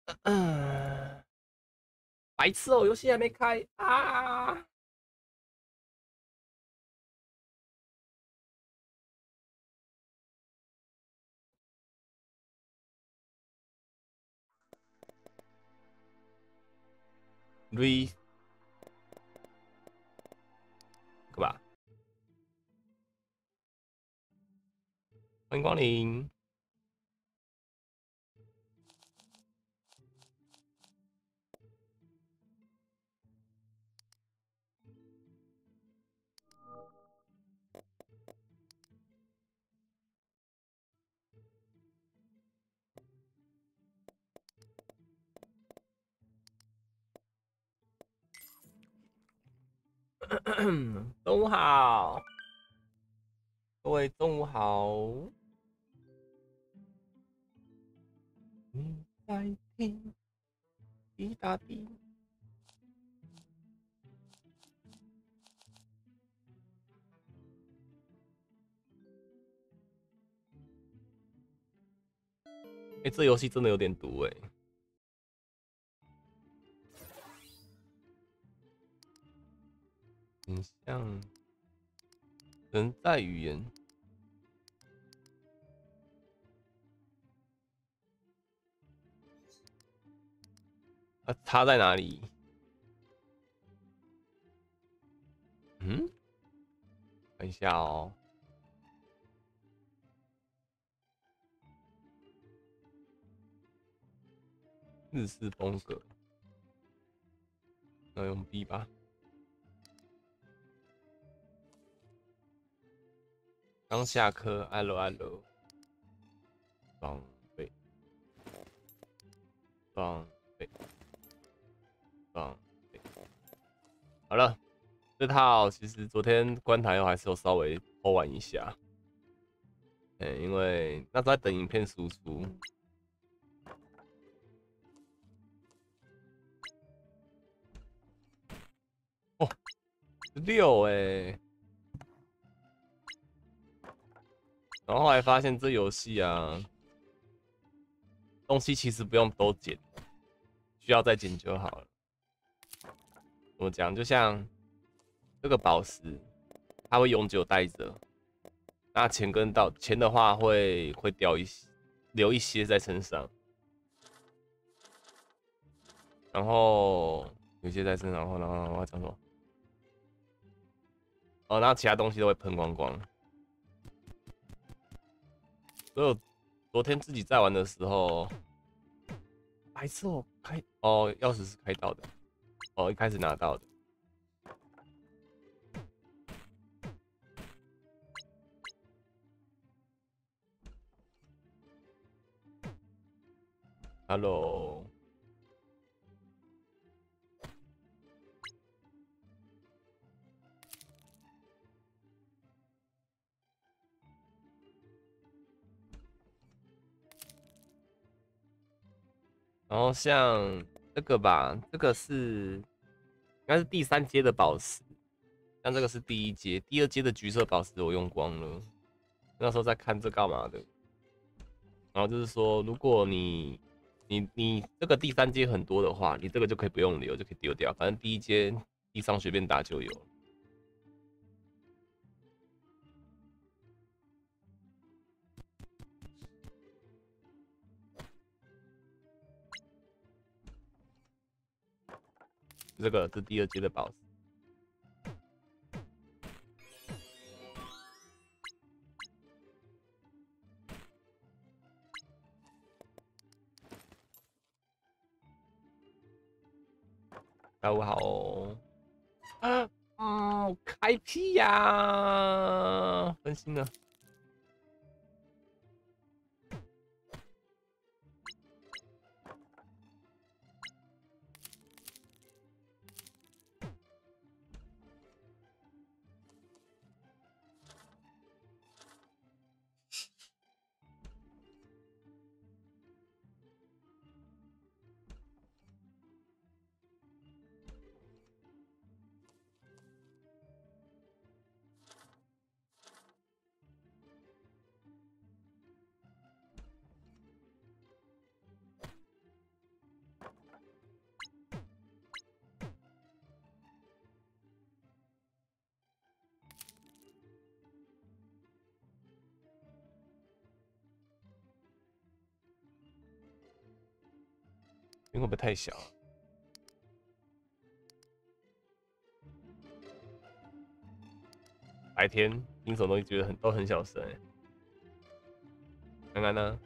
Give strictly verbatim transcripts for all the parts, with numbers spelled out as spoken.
嗯，白痴哦，游戏还没开啊！瑞，干嘛？欢迎光临。中午好，各位中午好。你在听滴答滴？哎、欸，这游戏真的有点毒哎、欸。很像人在语言，啊，差在哪里？嗯，等一下哦。日式风格，那用 B 吧。刚下课，艾喽艾喽，装备，装备，装备。好了，这套其实昨天观台后还是有稍微偷玩一下，嗯、欸，因为那时候在等影片输出。哦，六哎，然后后来发现这游戏啊，东西其实不用都捡，需要再捡就好了。怎么讲？就像这个宝石，它会永久带着，那钱跟到钱的话会会掉一些，留一些在身上，然后有些在身上，然后然后我要讲什么？哦，然后其他东西都会喷光光。所以我昨天自己在玩的时候，白痴我开哦，钥匙是开到的，哦，一开始拿到的。Hello，然后像这个吧，这个是应该是第三阶的宝石，像这个是第一阶，第二阶的橘色宝石我用光了。那时候在看这干嘛的？然后就是说，如果你你你这个第三阶很多的话，你这个就可以不用留，就可以丢掉，反正第一阶地上随便打就有。这个是第二阶的宝石。下午好哦。啊，嗯，开屁呀、啊！分心了。 会不会太小啊？白天听什么东西觉得很都很小声、欸，看看呢？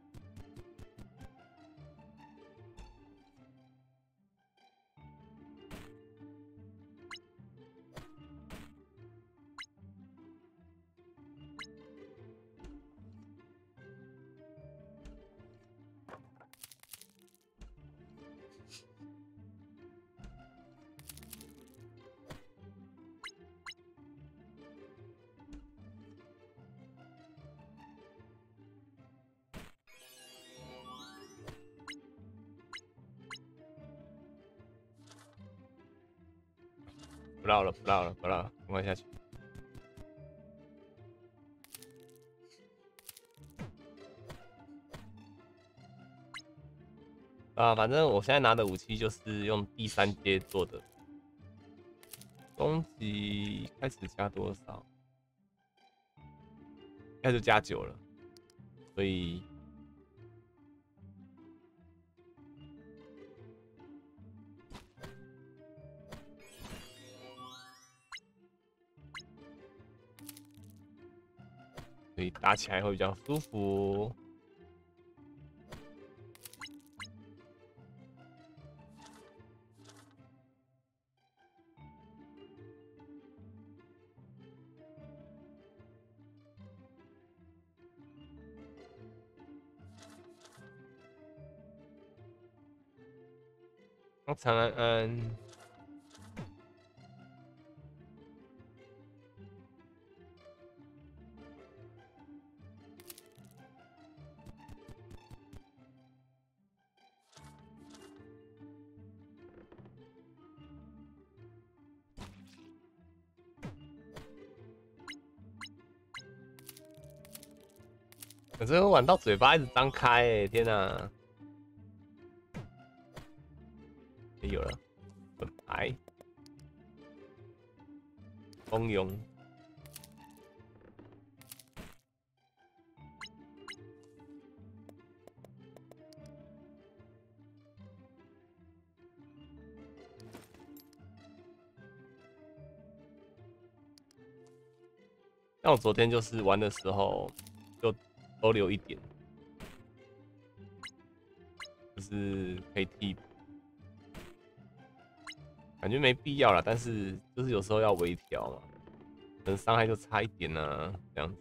不绕了，不绕了，不绕了，赶快下去。啊，反正我现在拿的武器就是用第三阶做的，攻击开始加多少？开始加九了，所以所以打起来会比较舒服。那长安安，可是玩到嘴巴一直张开，哎，天哪！也有了，本牌，蜂蛹。像我昨天就是玩的时候，就都留一点，就是可以替补，感觉没必要啦，但是就是有时候要微调嘛，可能伤害就差一点啊，这样子。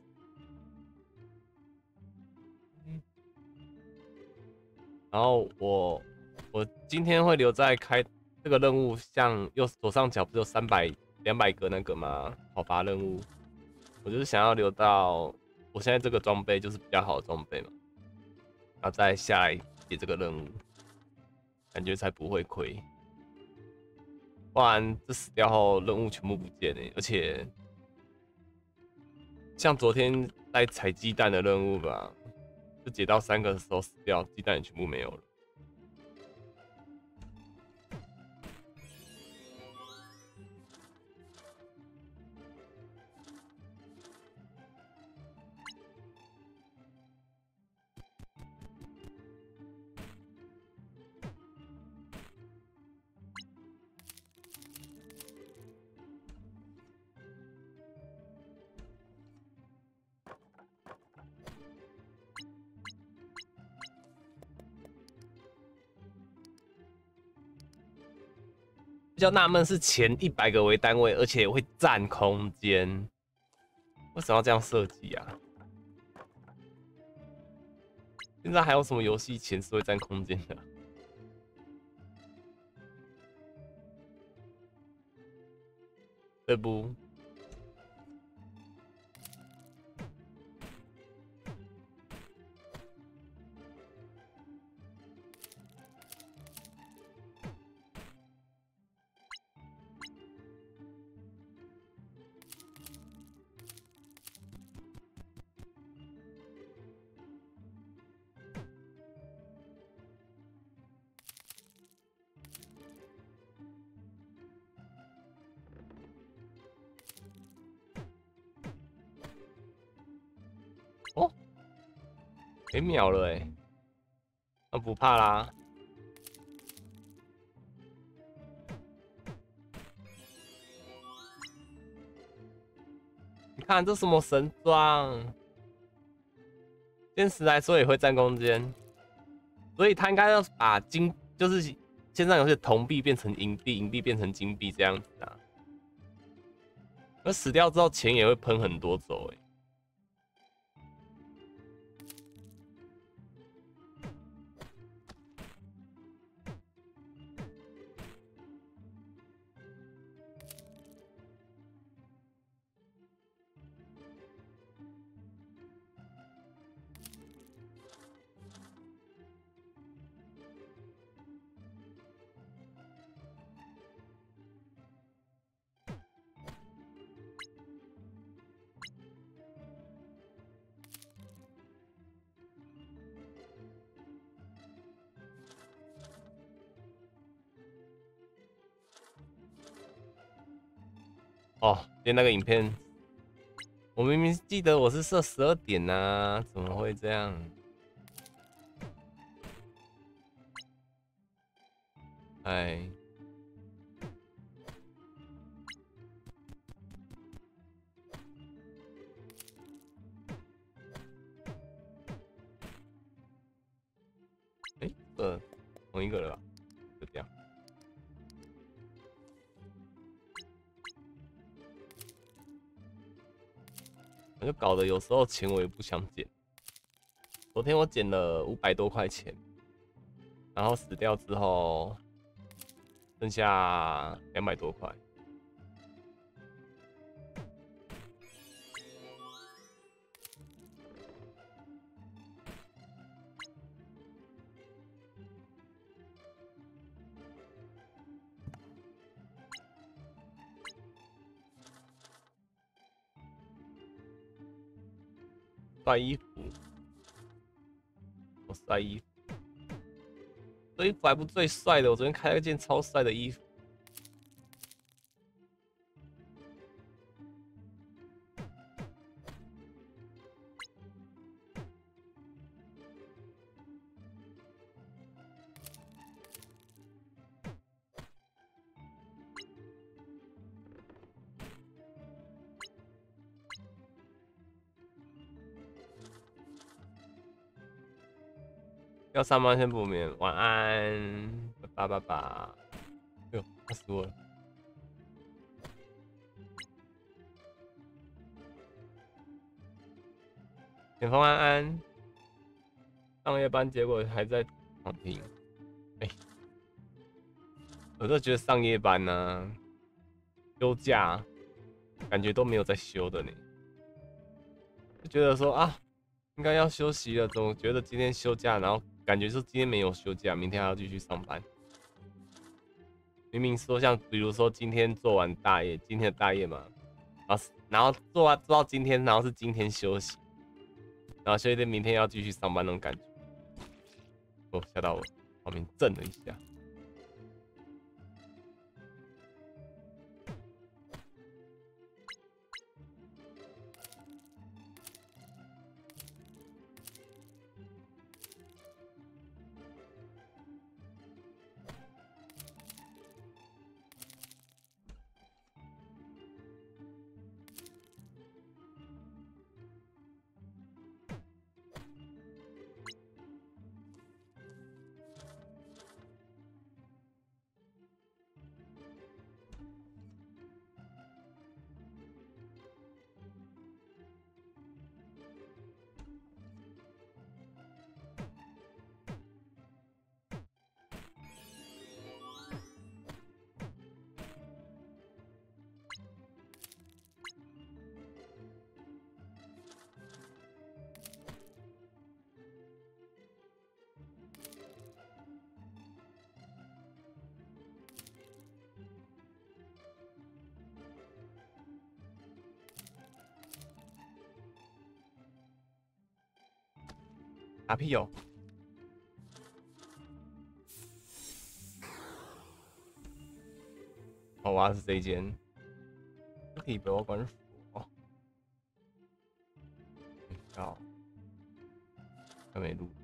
然后我我今天会留在开这个任务，像右左上角不是有三百两百个那个吗？讨伐任务。我就是想要留到我现在这个装备就是比较好的装备嘛，然后再下来接这个任务，感觉才不会亏。不然这死掉后任务全部不见欸，而且像昨天在采鸡蛋的任务吧，就解到三个的时候死掉，鸡蛋也全部没有了。比较纳闷是前一百个为单位，而且会占空间，为什么要这样设计啊？现在还有什么游戏钱是会占空间的？对不？哦，给秒了哎，那不怕啦。 看这什么神装？现实来说也会占空间，所以他应该要把金，就是线上游戏的铜币变成银币，银币变成金币这样子啊。而死掉之后钱也会喷很多走哎、欸。哦，今天那个影片，我明明记得我是设十二点啊，怎么会这样？哎，哎，呃，同一个了吧？就这样。我就搞得有时候钱我也不想捡。昨天我捡了五百多块钱，然后死掉之后剩下两百多块。晒衣服，我晒衣服，这衣服还不最帅的，我昨天开了一件超帅的衣服。要上班先补眠，晚安，拜拜拜拜。哎呦，吓死我了！前方安安，上夜班结果还在躺平。哎、欸，我就觉得上夜班呢、啊，休假感觉都没有在休的呢，就觉得说啊，应该要休息了，总觉得今天休假，然后感觉说今天没有休假，明天还要继续上班。明明说像比如说今天做完大夜，今天的大夜嘛，然后然后做完做到今天，然后是今天休息，然后休息天明天要继续上班那种感觉。哦，吓到我，旁边震了一下。打屁哦！我挖的是这一间，可以被我关锁哦。好，还没录。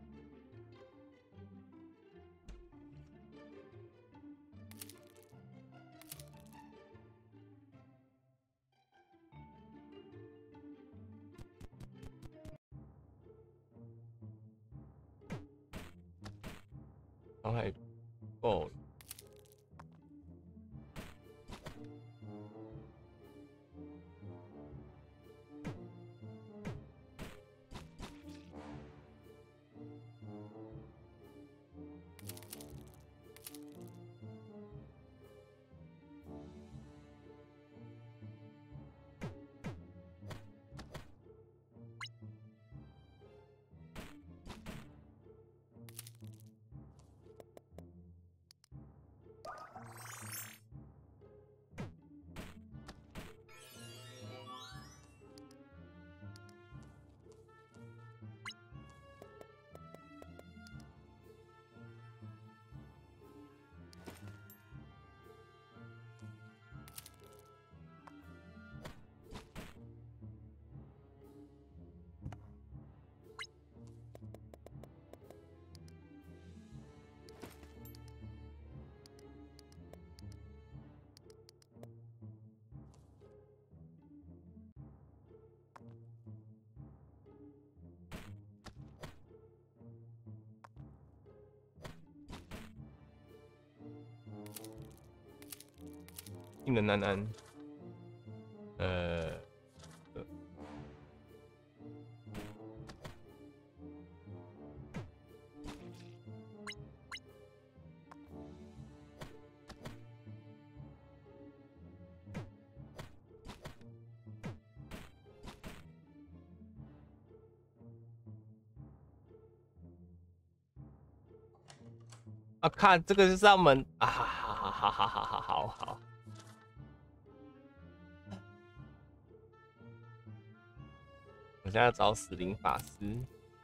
伤害够。技能安安，呃，呃啊，看这个就是要门啊，好好好好好好好好。我现在找死灵法师，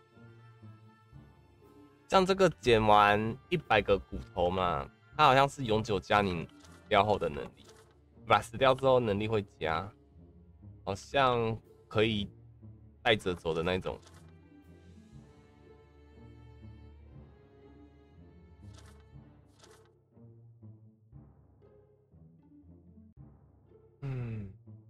像这个捡完一百个骨头嘛，它好像是永久加你死掉后的能力，把死掉之后能力会加，好像可以带着走的那种。嗯。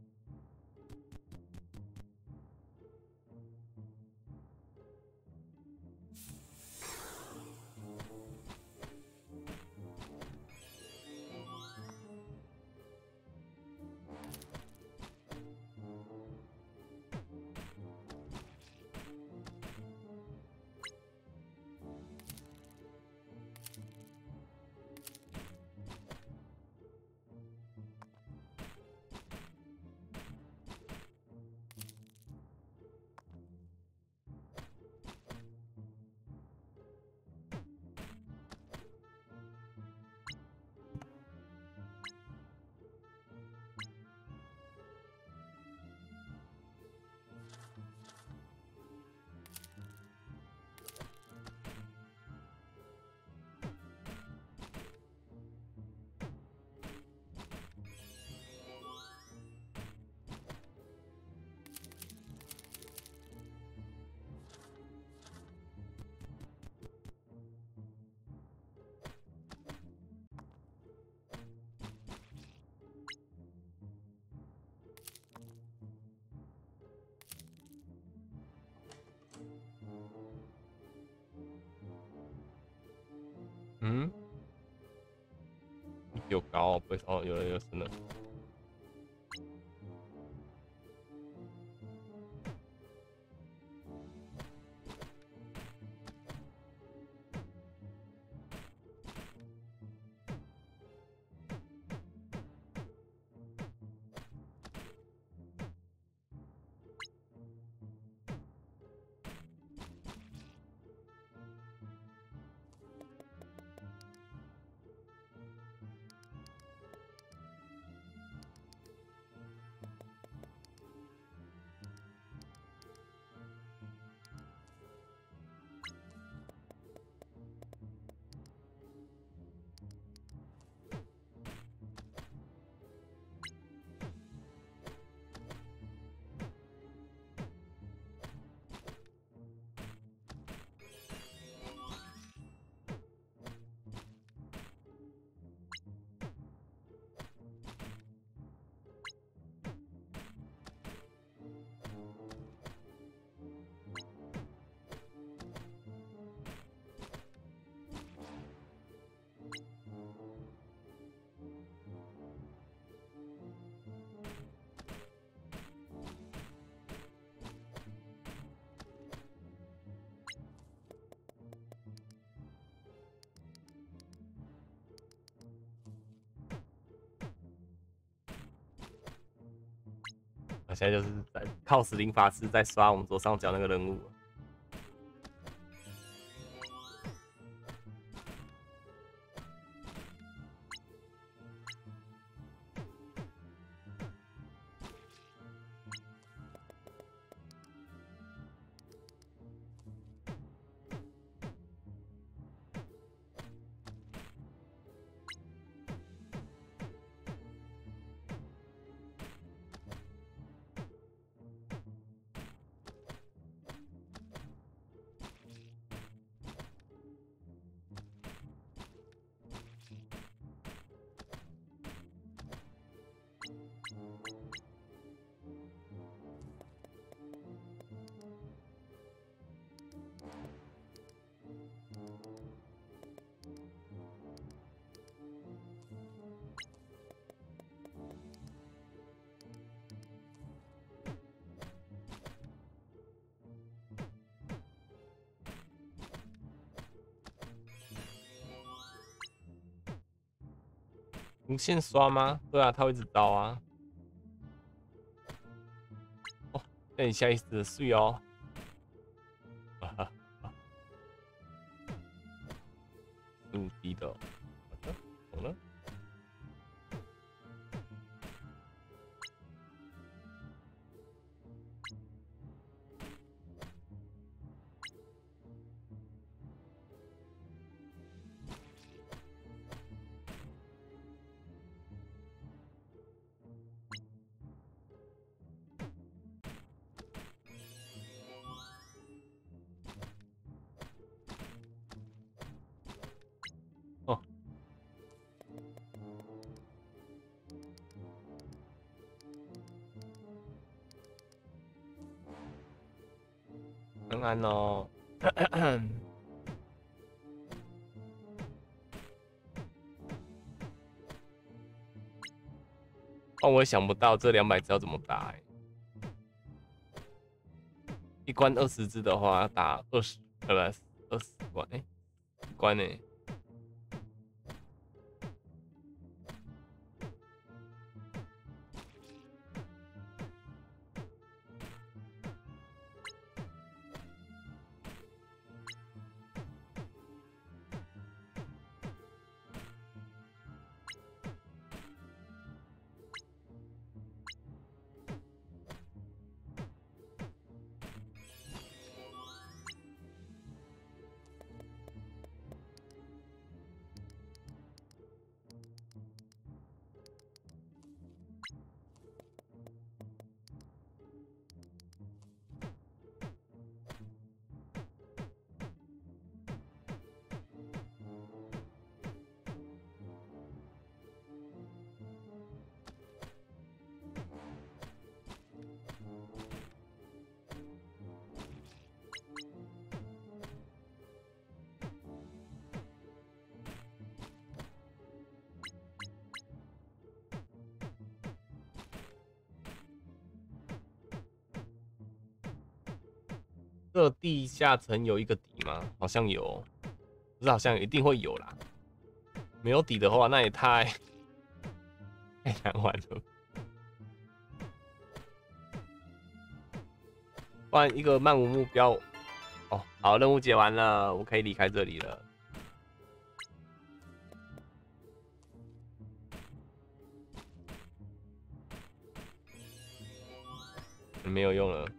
嗯，有高，不会哦，有了有升了。 我现在就是在靠死灵法师在刷我们左上角那个任务。无限刷吗？对啊，他会一直刀啊。哦，那你下意识的睡哦。哈哈，十五滴的，好的，懂了。哦，安安哦。哦，我也想不到这两百只要怎么打、欸。一关二十只的话，要打二十，呃，不，二十关，哎、欸，一关呢、欸？这地下层有一个底吗？好像有，不是好像一定会有啦。没有底的话，那也太太难玩了。不然一个漫无目标。哦，好，任务解完了，我可以离开这里了。没有用了。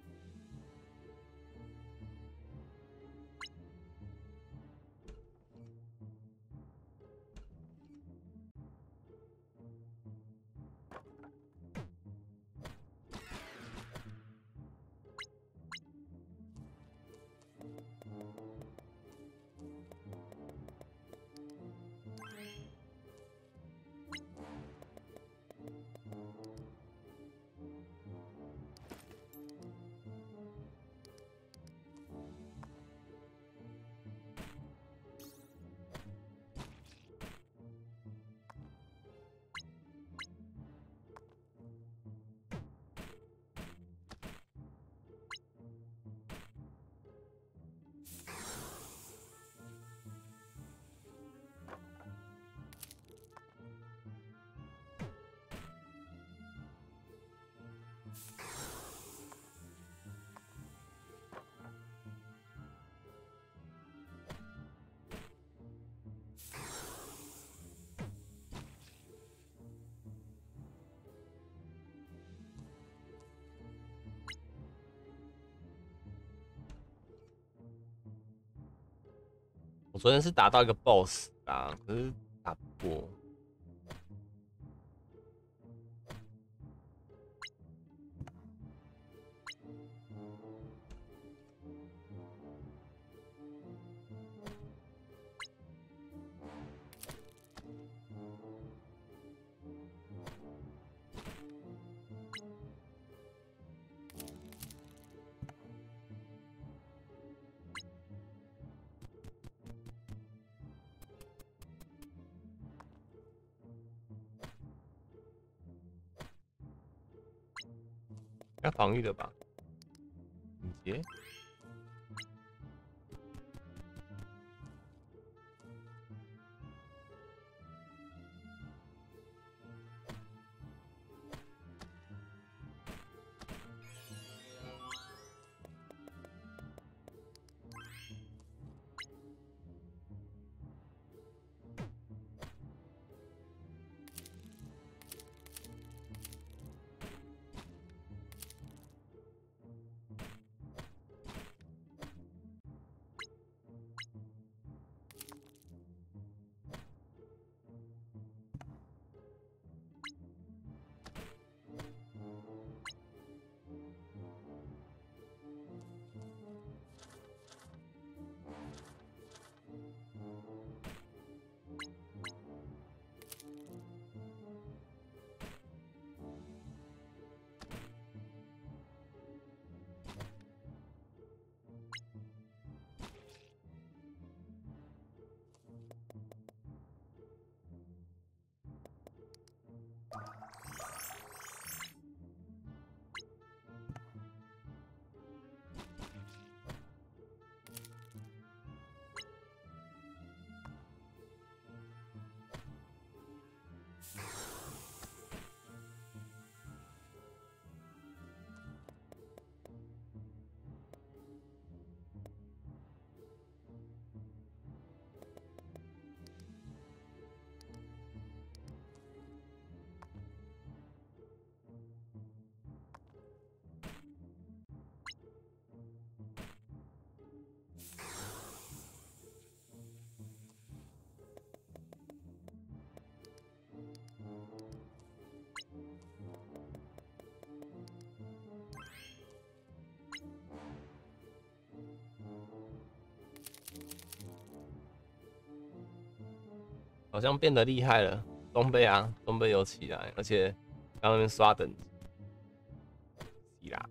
我昨天是打到一个 boss 啊，可是打不过。要防御的吧？敏捷。好像变得厉害了，装备啊，装备有起来，而且刚那边刷等级，是啦。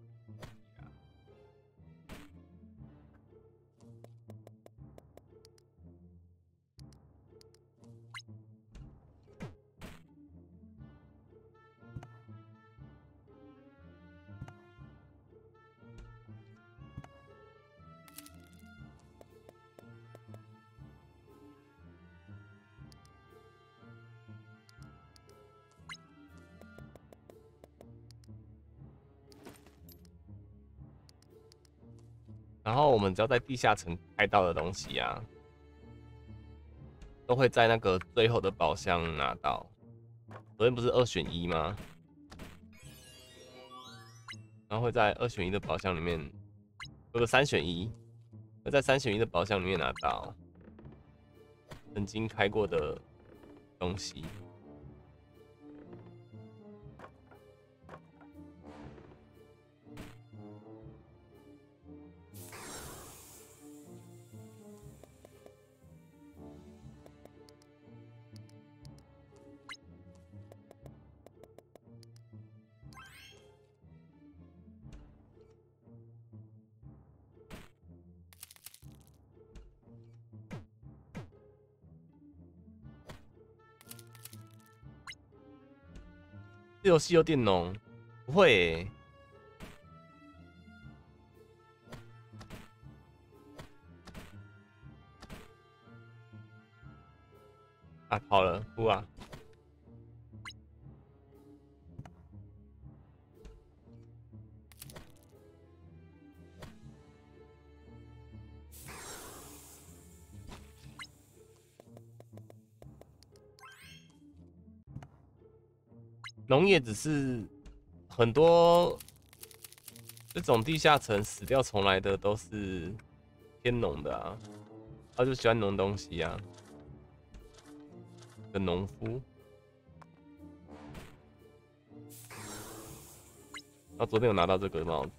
然后我们只要在地下城开到的东西啊，都会在那个最后的宝箱拿到。昨天不是二选一吗？然后会在二选一的宝箱里面有个三选一，会在三选一的宝箱里面拿到曾经开过的东西。这游戏有点浓，不会欸。啊，跑了，哭啊！农业只是很多这种地下城死掉重来的都是天农的啊。 他就喜欢农东西啊，的农夫。然后昨天有拿到这个帽子。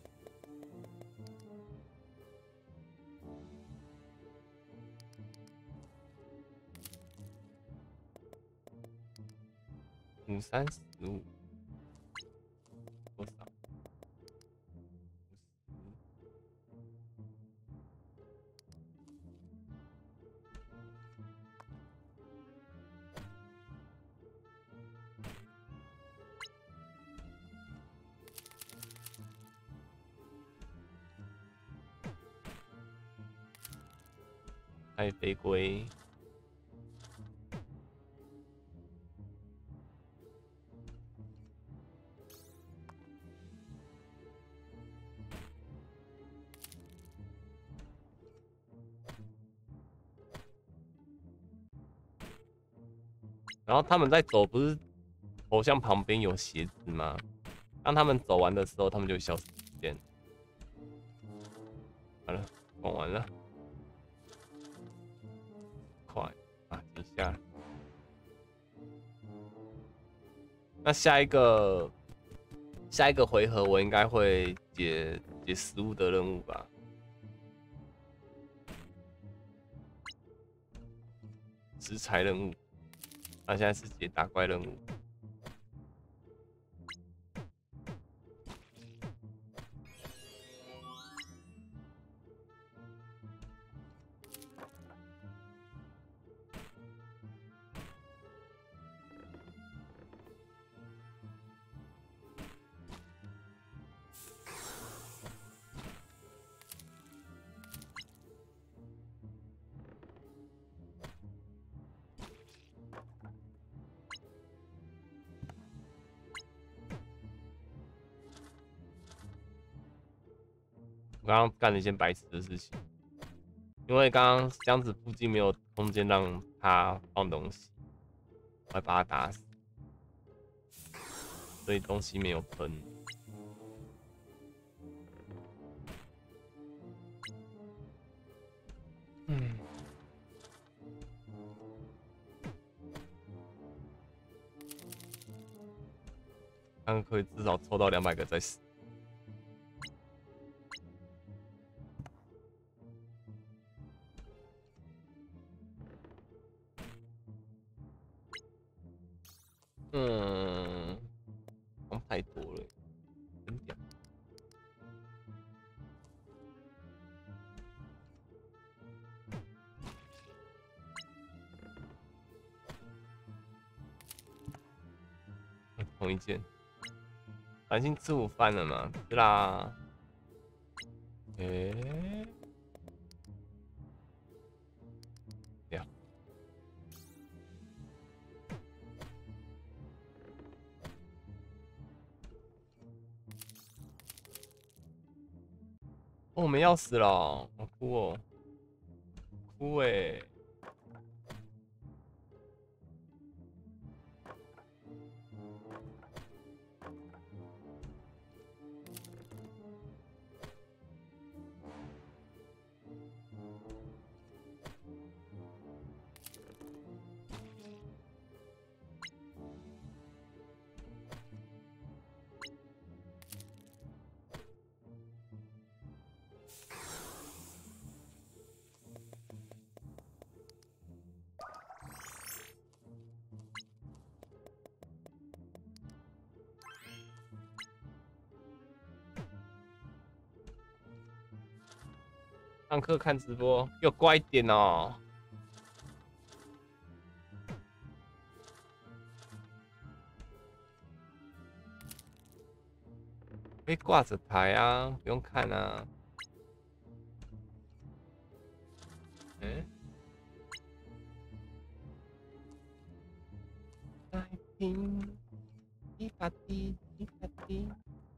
五三十五，多少？太飞龟。然后他们在走，不是头像旁边有鞋子吗？当他们走完的时候，他们就消失不见。好了，逛完了，快啊！停下。那下一个下一个回合，我应该会解解食物的任务吧？食材任务。那现在是解打怪任务。我刚刚干了一件白痴的事情，因为刚刚箱子附近没有空间让他放东西，我还把他打死，所以东西没有喷。嗯，看可以至少抽到两百个再死。嗯，好像太多了，很屌。同一件。繁星吃午饭了吗？吃啦。诶、欸，呀，哦，我们要死了，好哭哦，哭哎、欸。上课看直播，给我乖一点哦。可以挂着台啊，不用看啊。嗯、欸，来听，一把滴，一把滴。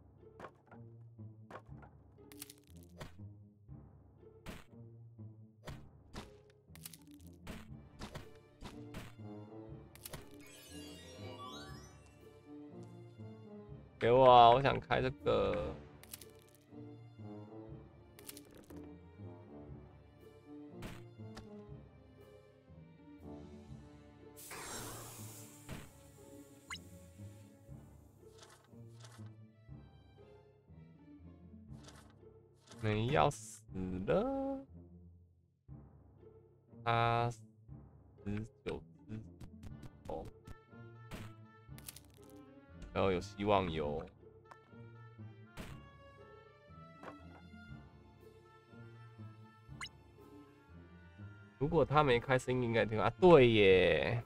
给我啊！我想开这个。 没要死了，他十九只哦，然后有希望有。如果他没开声音，应该听啊。对耶，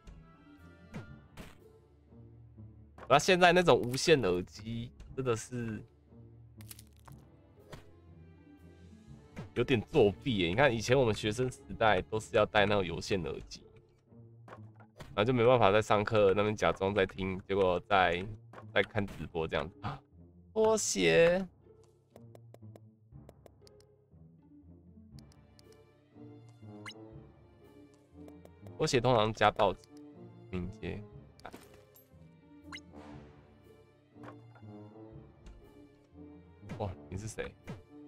那现在那种无线耳机真的是有点作弊耶。你看以前我们学生时代都是要戴那种有线耳机，然后就没办法在上课那边假装在听，结果在在看直播这样子。拖鞋。拖鞋通常加报纸，敏捷。哇，你是谁？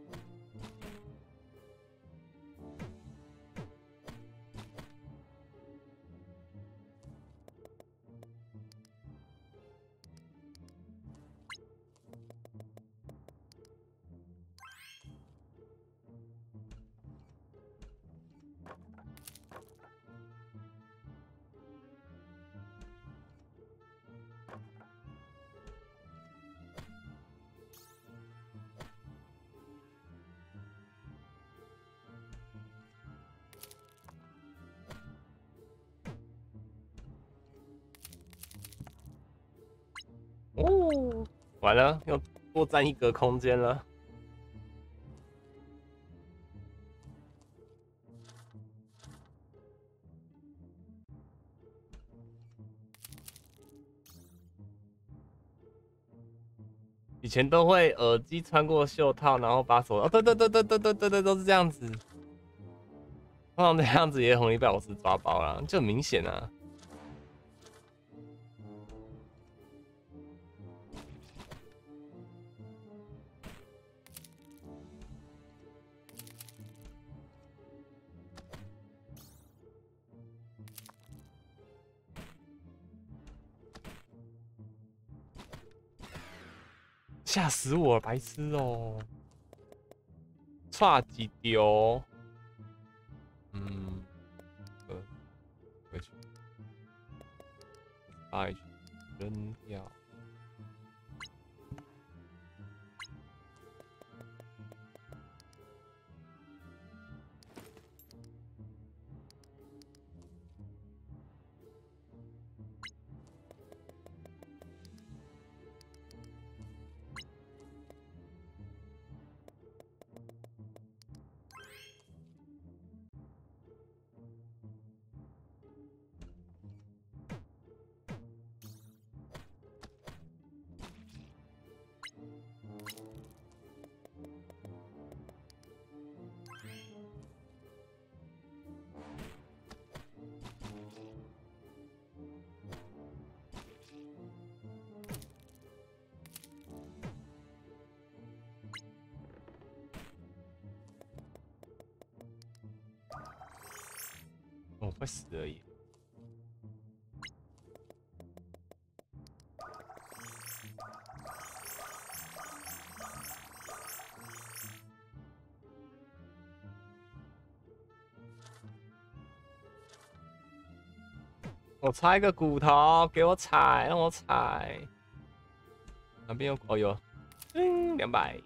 哦，完了，又多占一格空间了。以前都会耳机穿过袖套，然后把手哦，对对对对对对对对，都是这样子。通常这样子也很容易被老师抓包啦，就很明显啊。吓死我了，白痴哦！差几丢？嗯，呃，回去，把扔掉。哦，快死而已。我插一个骨头，给我踩，让我踩。哪边有？哦有，嗯，两百。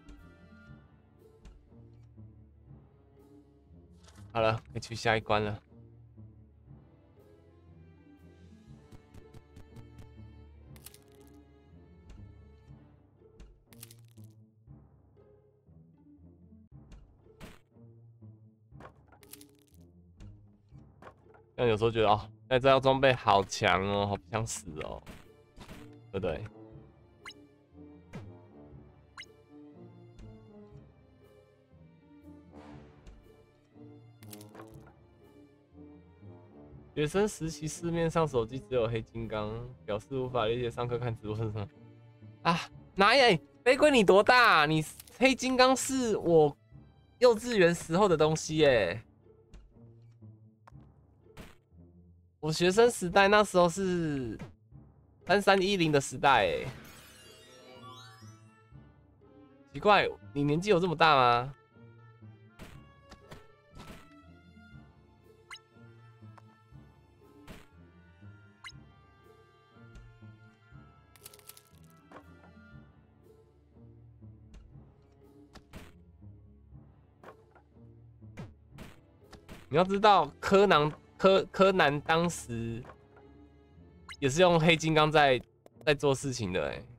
好了，可以去下一关了。但有时候觉得哦，那这套装备好强哦，好不想死哦，对不对？学生时期市面上手机只有黑金刚，表示无法理解上课看直播是什么。啊，哪有？飞龟你多大？你黑金刚是我幼稚园时候的东西耶。我学生时代那时候是三三一零的时代哎。奇怪，你年纪有这么大吗？ 你要知道，柯南柯柯南当时也是用黑金刚在在做事情的哎、欸。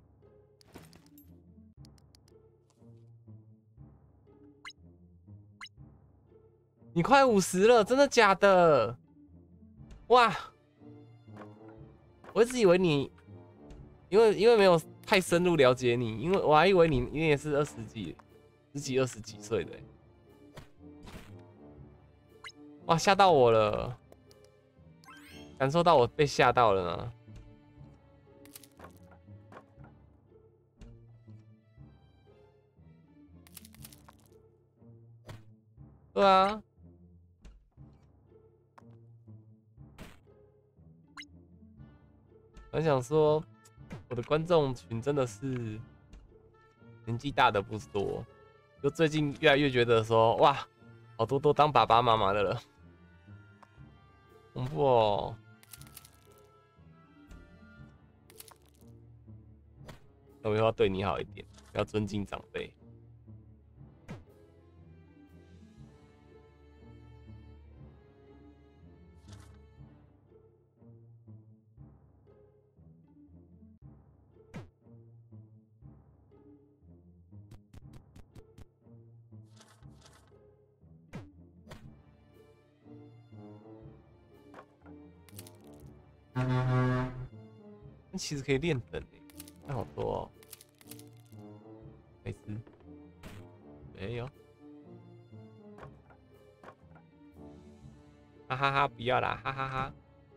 你快五十了，真的假的？哇！我一直以为你，因为因为没有太深入了解你，因为我还以为你你也是二十几、十几、二十几岁的、欸。哇，吓到我了，感受到我被吓到了呢。对啊，我想说，我的观众群真的是年纪大的不多，就最近越来越觉得说，哇，好多都当爸爸妈妈的了，恐怖哦。那我以后要对你好一点，要尊敬长辈。那其实可以练等诶，那好多哦。没事，没有。哈哈哈，不要啦，哈哈哈。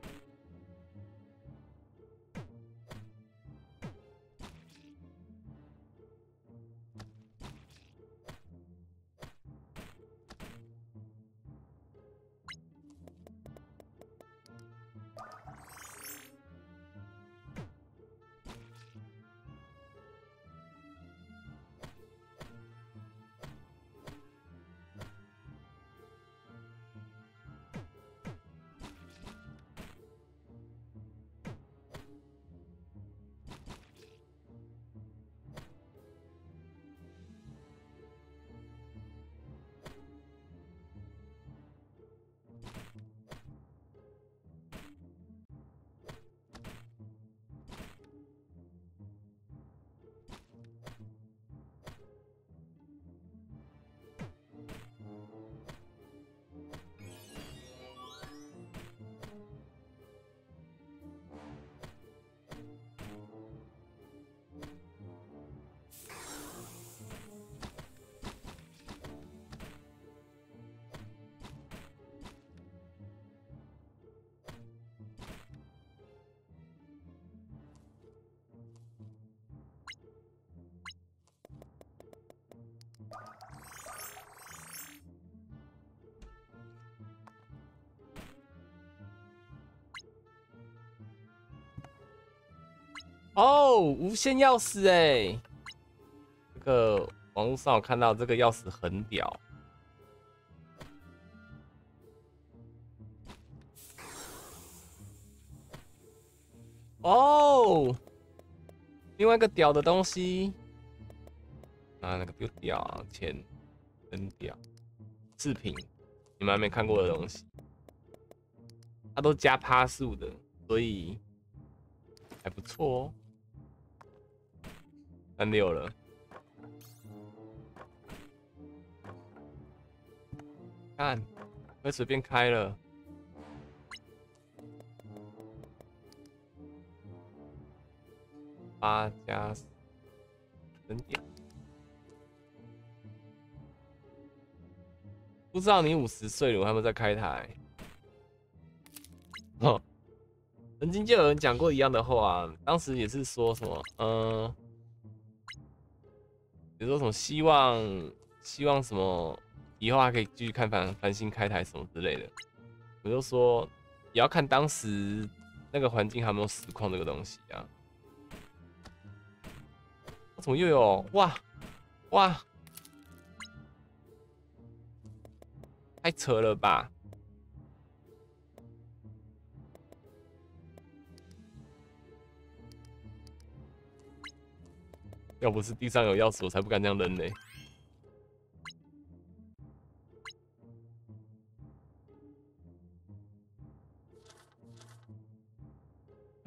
哦，无线钥匙哎，这个网络上有看到这个钥匙很屌。哦，另外一个屌的东西啊，那个不屌啊，钱很屌，饰品你们还没看过的东西，它都加趴数的，所以还不错哦。三六了，看，会随便开了。八加真屌，不知道你五十岁了，他们在开台。哦，曾经就有人讲过一样的话，当时也是说什么，嗯、呃，比如说什么希望希望什么以后还可以继续看繁繁星开台什么之类的。我就说也要看当时那个环境还有没有实况这个东西啊。怎么又有哇哇？太扯了吧！要不是地上有钥匙，我才不敢这样扔呢。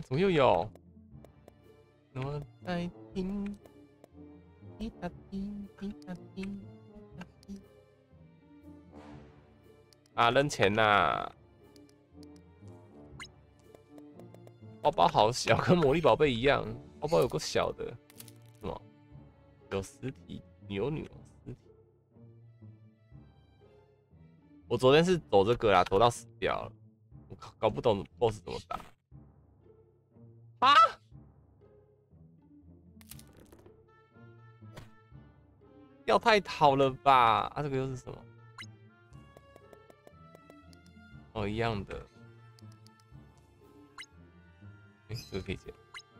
怎么又有？我在听，滴答滴，滴答滴，滴答滴。啊，扔钱呐、啊！包包好小，跟魔力宝贝一样。包包有个小的，什么？有实体扭扭实体。我昨天是走这个啦，走到死掉了。我搞不懂 B O S S 怎么打。啊！掉太好了吧？啊，这个又是什么？哦，一样的。哎、欸，这个可以捡。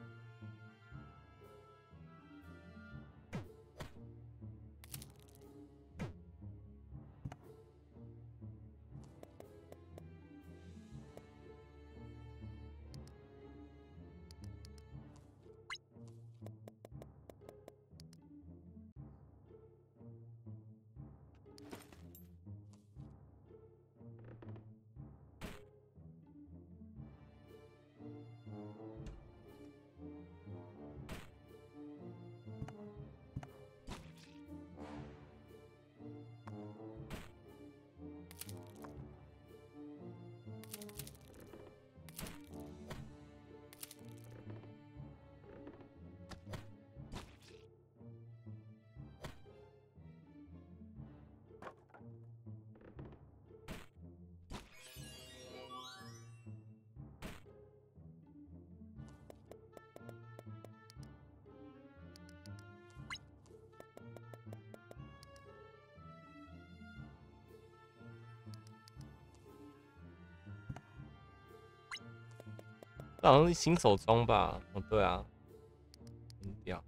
这好像是新手装吧？哦，对啊，扔掉。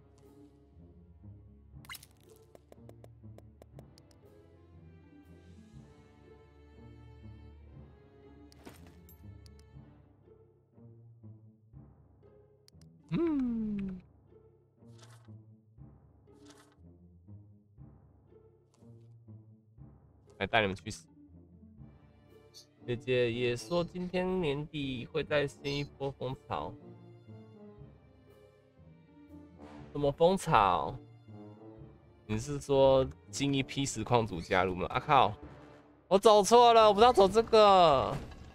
嗯，来带你们去死。姐姐也说今天年底会再新一波风潮。什么风潮？你是说新一批实况组加入吗？啊靠！我走错了，我不知道走这个。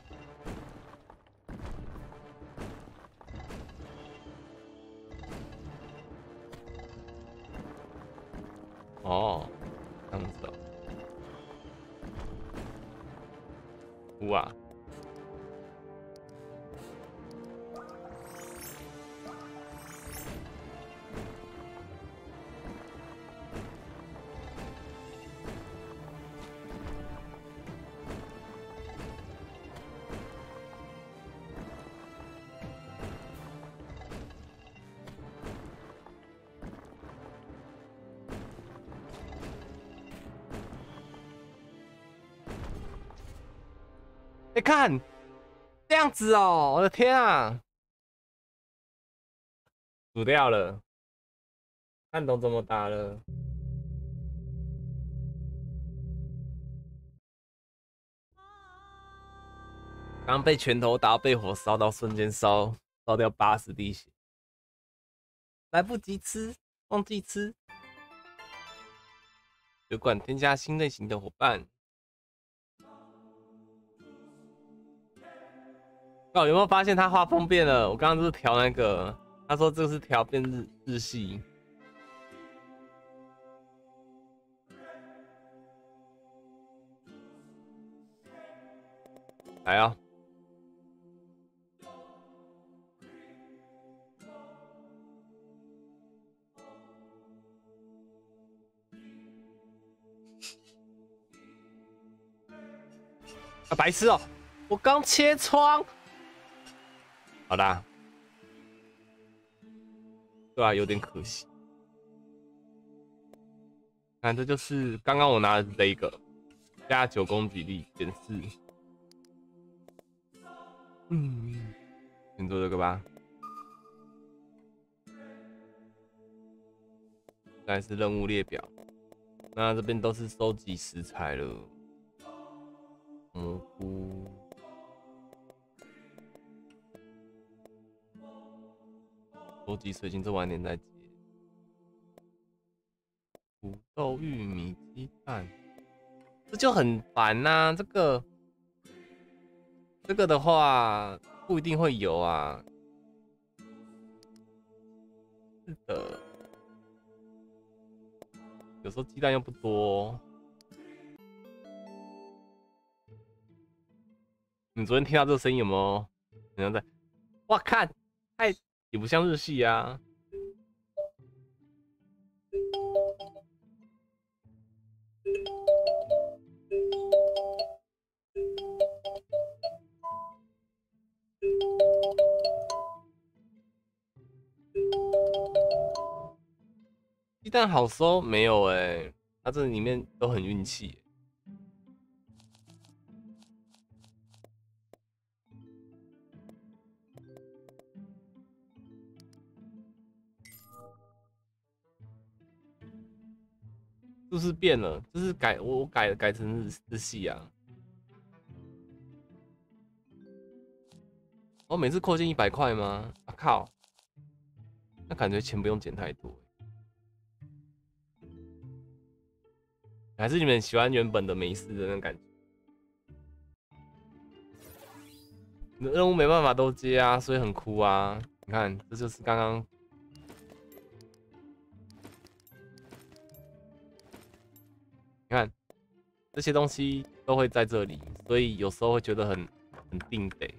哦，这样子哦。哇！你看，这样子哦，我的天啊，死掉了，看懂怎么打了。刚被拳头打，被火烧到，瞬间烧烧掉八十滴血，来不及吃，忘记吃。酒馆添加新类型的伙伴。哦，有没有发现他画风变了？我刚刚就是调那个，他说这个是调变日日系。来啊！啊，白痴哦！我刚切窗。好啦，对啊，有点可惜。看，这就是刚刚我拿的这一个，加九攻击力减四。嗯，先做这个吧。再来是任务列表，那这边都是收集食材了。蘑菇， 收集水晶，这晚点再接。土豆、玉米、鸡蛋，这就很烦呐、啊。这个，这个的话不一定会有啊。是的，有时候鸡蛋又不多。你昨天听到这个声音有没有？好像在，哇，看，太也不像日系啊。鸡蛋好收没有哎、欸，它这里面都很运气、欸。就是变了，就是改我改改成日日系啊。我、哦、每次扣件一百块吗？啊靠，那感觉钱不用减太多、欸。还是你们喜欢原本的美式的那种感觉？任务没办法都接啊，所以很哭啊。你看，这就是刚刚。你看，这些东西都会在这里，所以有时候会觉得很很定得。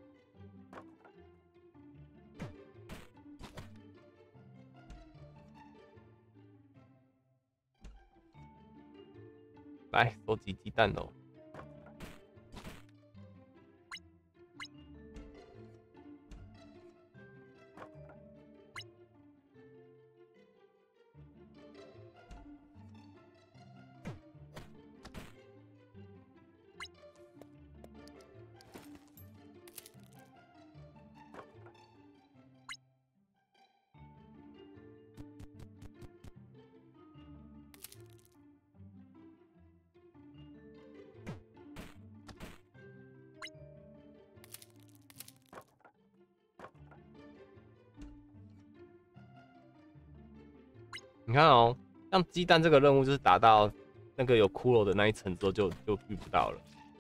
来，收集鸡蛋喽。你看哦，像鸡蛋这个任务，就是打到那个有骷髅的那一层之后就，就就遇不到了。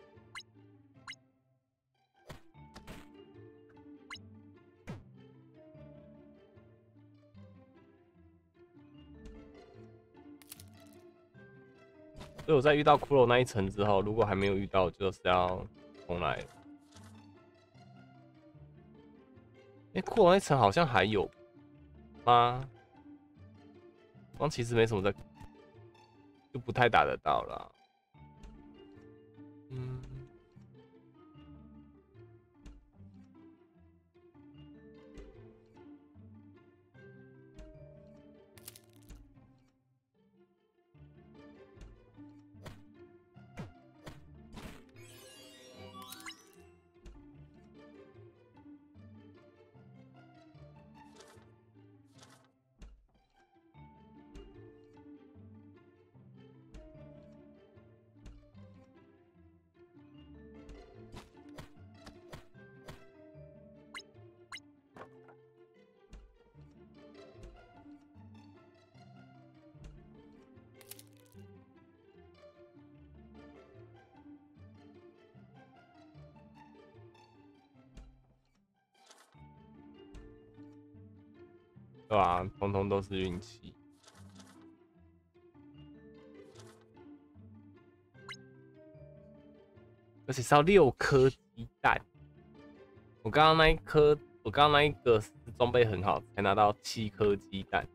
所以我在遇到骷髅那一层之后，如果还没有遇到，就是要重来了。哎、欸，骷髅那一层好像还有吗？光其实没什么在，就不太打得到啦。嗯。对吧？通通都是运气。而且是要六颗鸡蛋。我刚刚那一颗，我刚刚那一个是装备很好，才拿到七颗鸡蛋。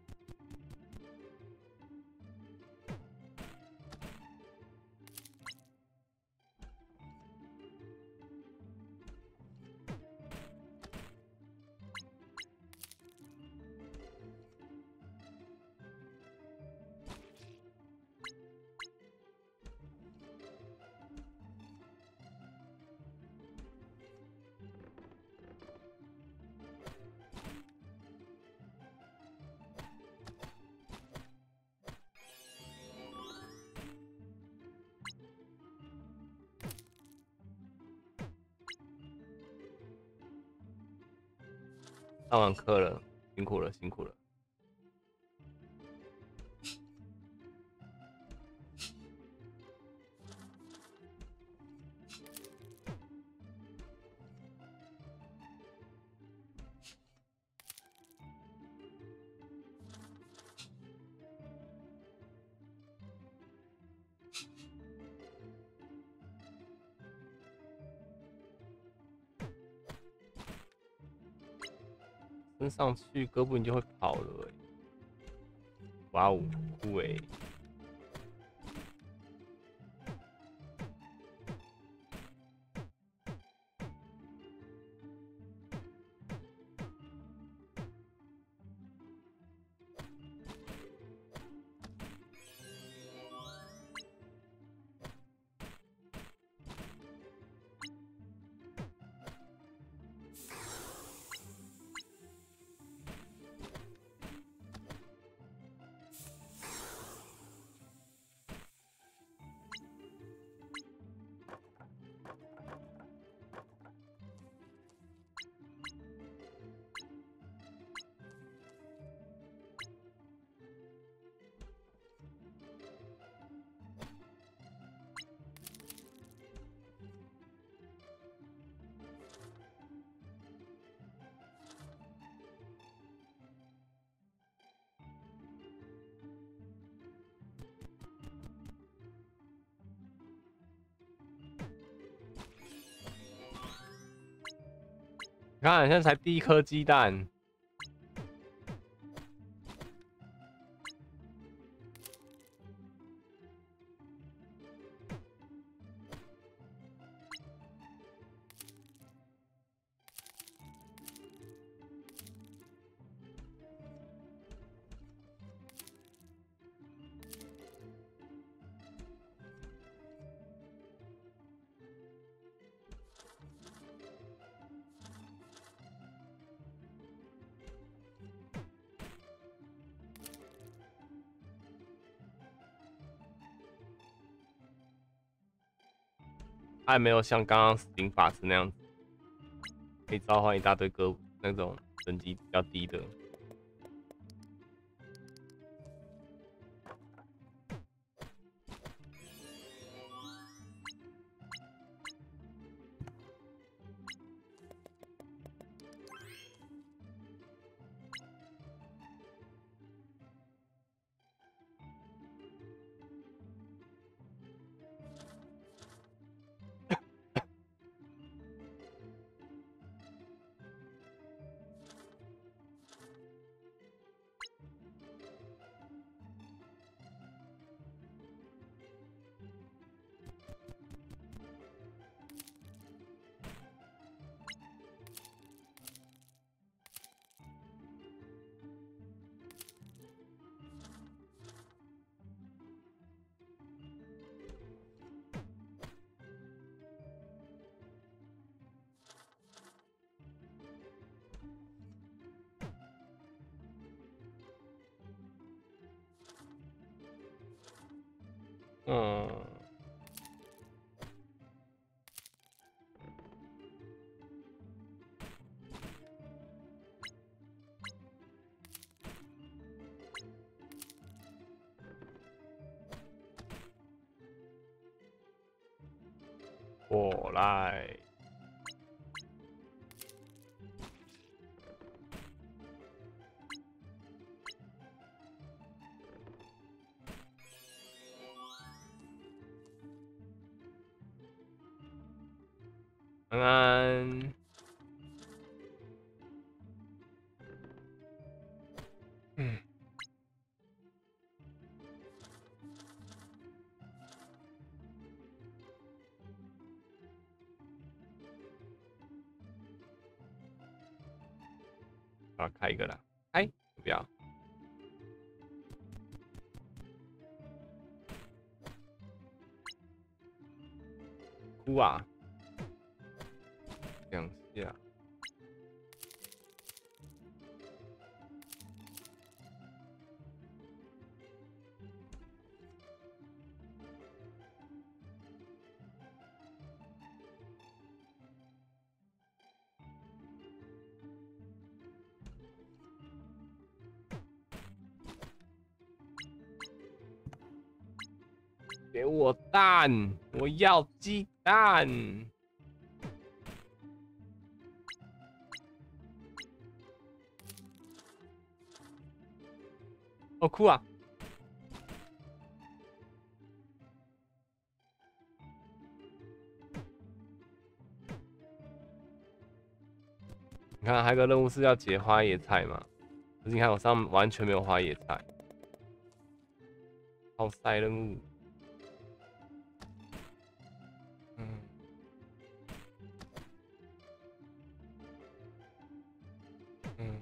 上完课了， 辛苦了，辛苦了。升上去，哥布林就会跑了、欸。哇哦，酷哎、欸！你看，现在才第一颗鸡蛋。他还没有像刚刚死灵法师那样子，可以召唤一大堆歌那种等级比较低的。嗯，我来。安安，嗯，好，开一个啦，开，不要。哭啊！两下。 给我蛋！我要鸡蛋！好酷啊！你看，还有个任务是要结花椰菜嘛？可是你看我上面完全没有花椰菜，好晒任务。嗯。嗯。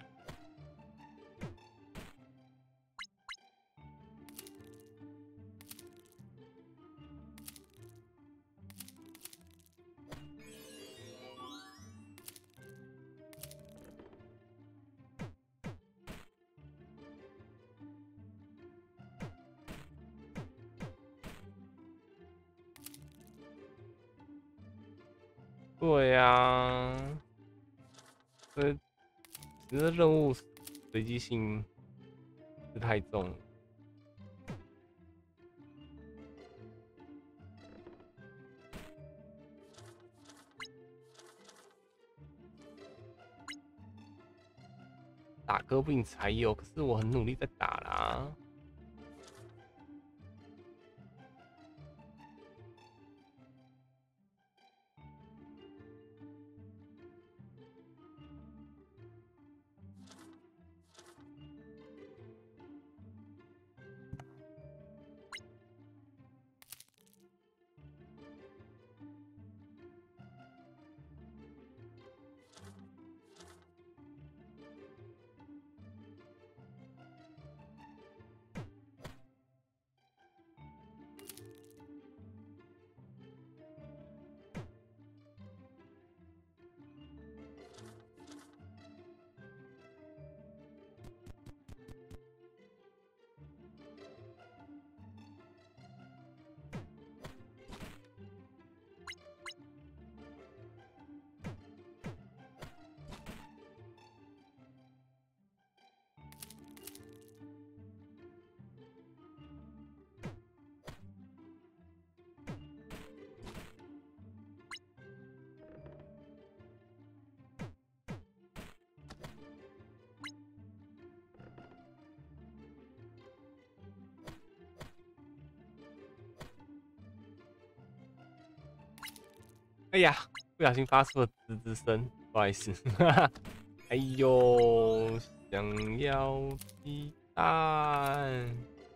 对呀、啊，呃，只是任务随机性是太重了。打哥布林才有，可是我很努力在打啦。哎呀，不小心发出了吱吱声，不好意思。哎呦，想要鸡蛋。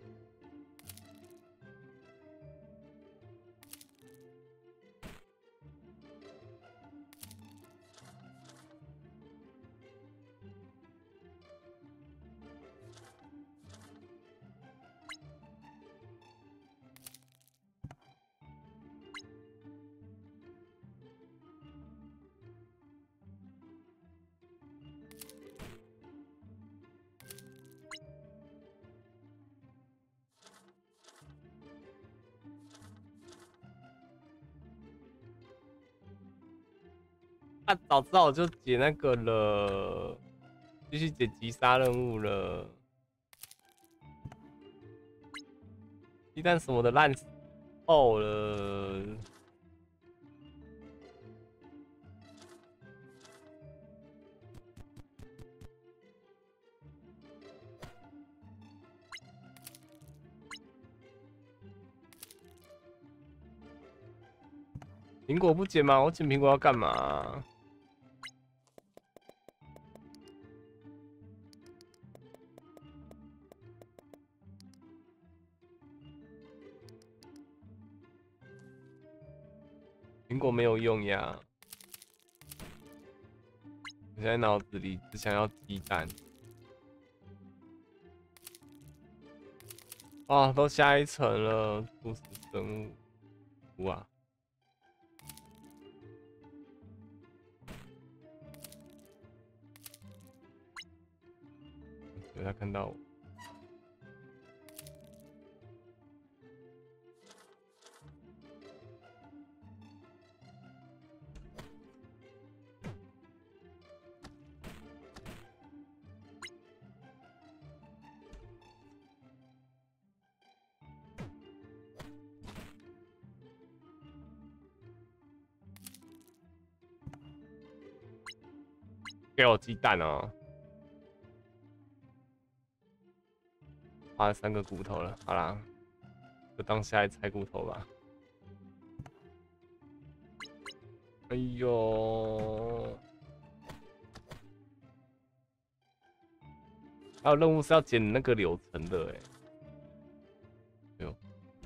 啊，早知道我就解那个了，继续解击杀任务了。鸡蛋什么的烂透了。苹果不捡吗？我捡苹果要干嘛？苹果没有用呀。我现在脑子里只想要鸡蛋。啊，都下一层了，初始生物，哇！有他看到我。 给我鸡蛋哦！花了三个骨头了，好啦，就当下一猜骨头吧。哎呦！还有任务是要捡那个柳橙的哎。哎呦！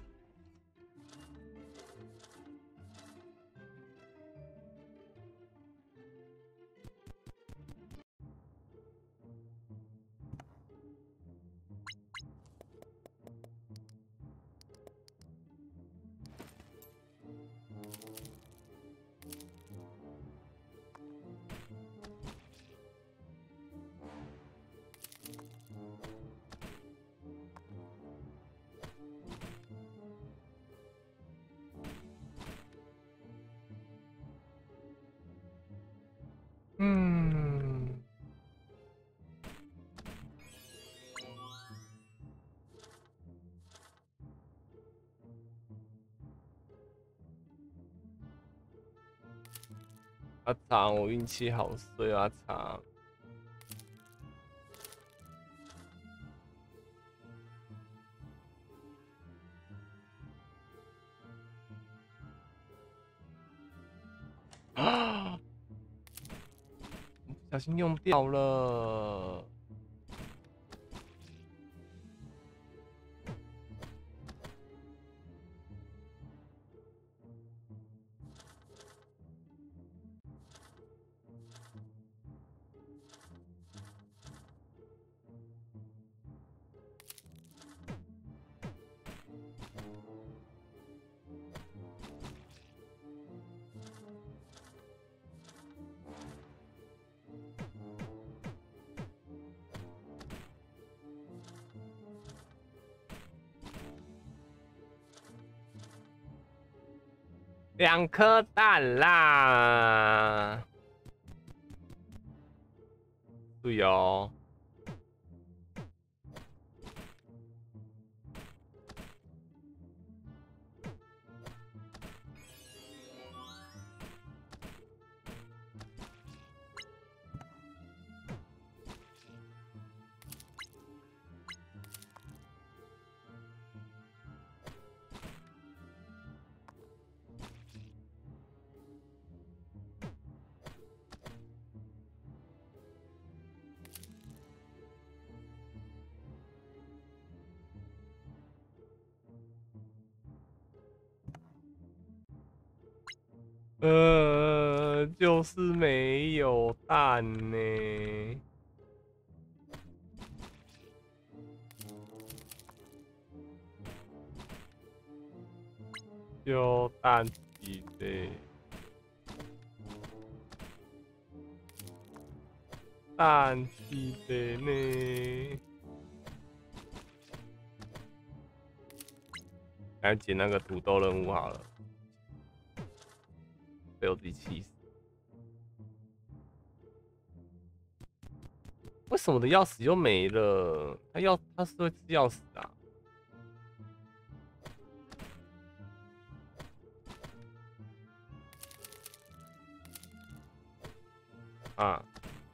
嗯，阿长，我运气好衰啊，阿长。啊！不小心用掉了。两颗蛋啦！对哦。呃，就是没有蛋呢。就蛋鸡的，蛋鸡的呢？来捡那个土豆任务好了，被我自己气死。为什么我的钥匙又没了？他要他是会吃钥匙啊？啊！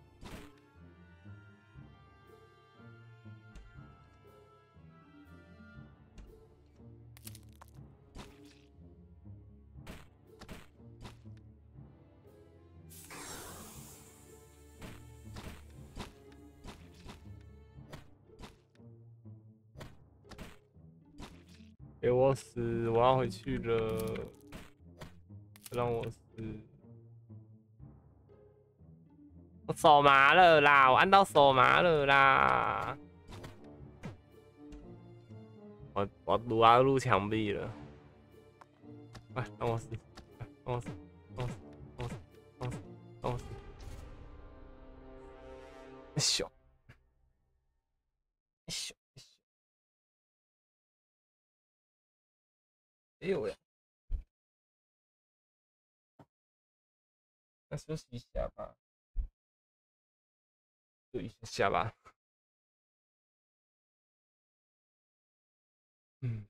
给我死！我要回去了，让我死！我手麻了啦，我按到手麻了啦！我我撸啊撸墙壁了！快让我死！让我死！让我死！让我死！让我死！让我死！小，小，哎呦喂！那休息一下吧，休息一下吧。嗯。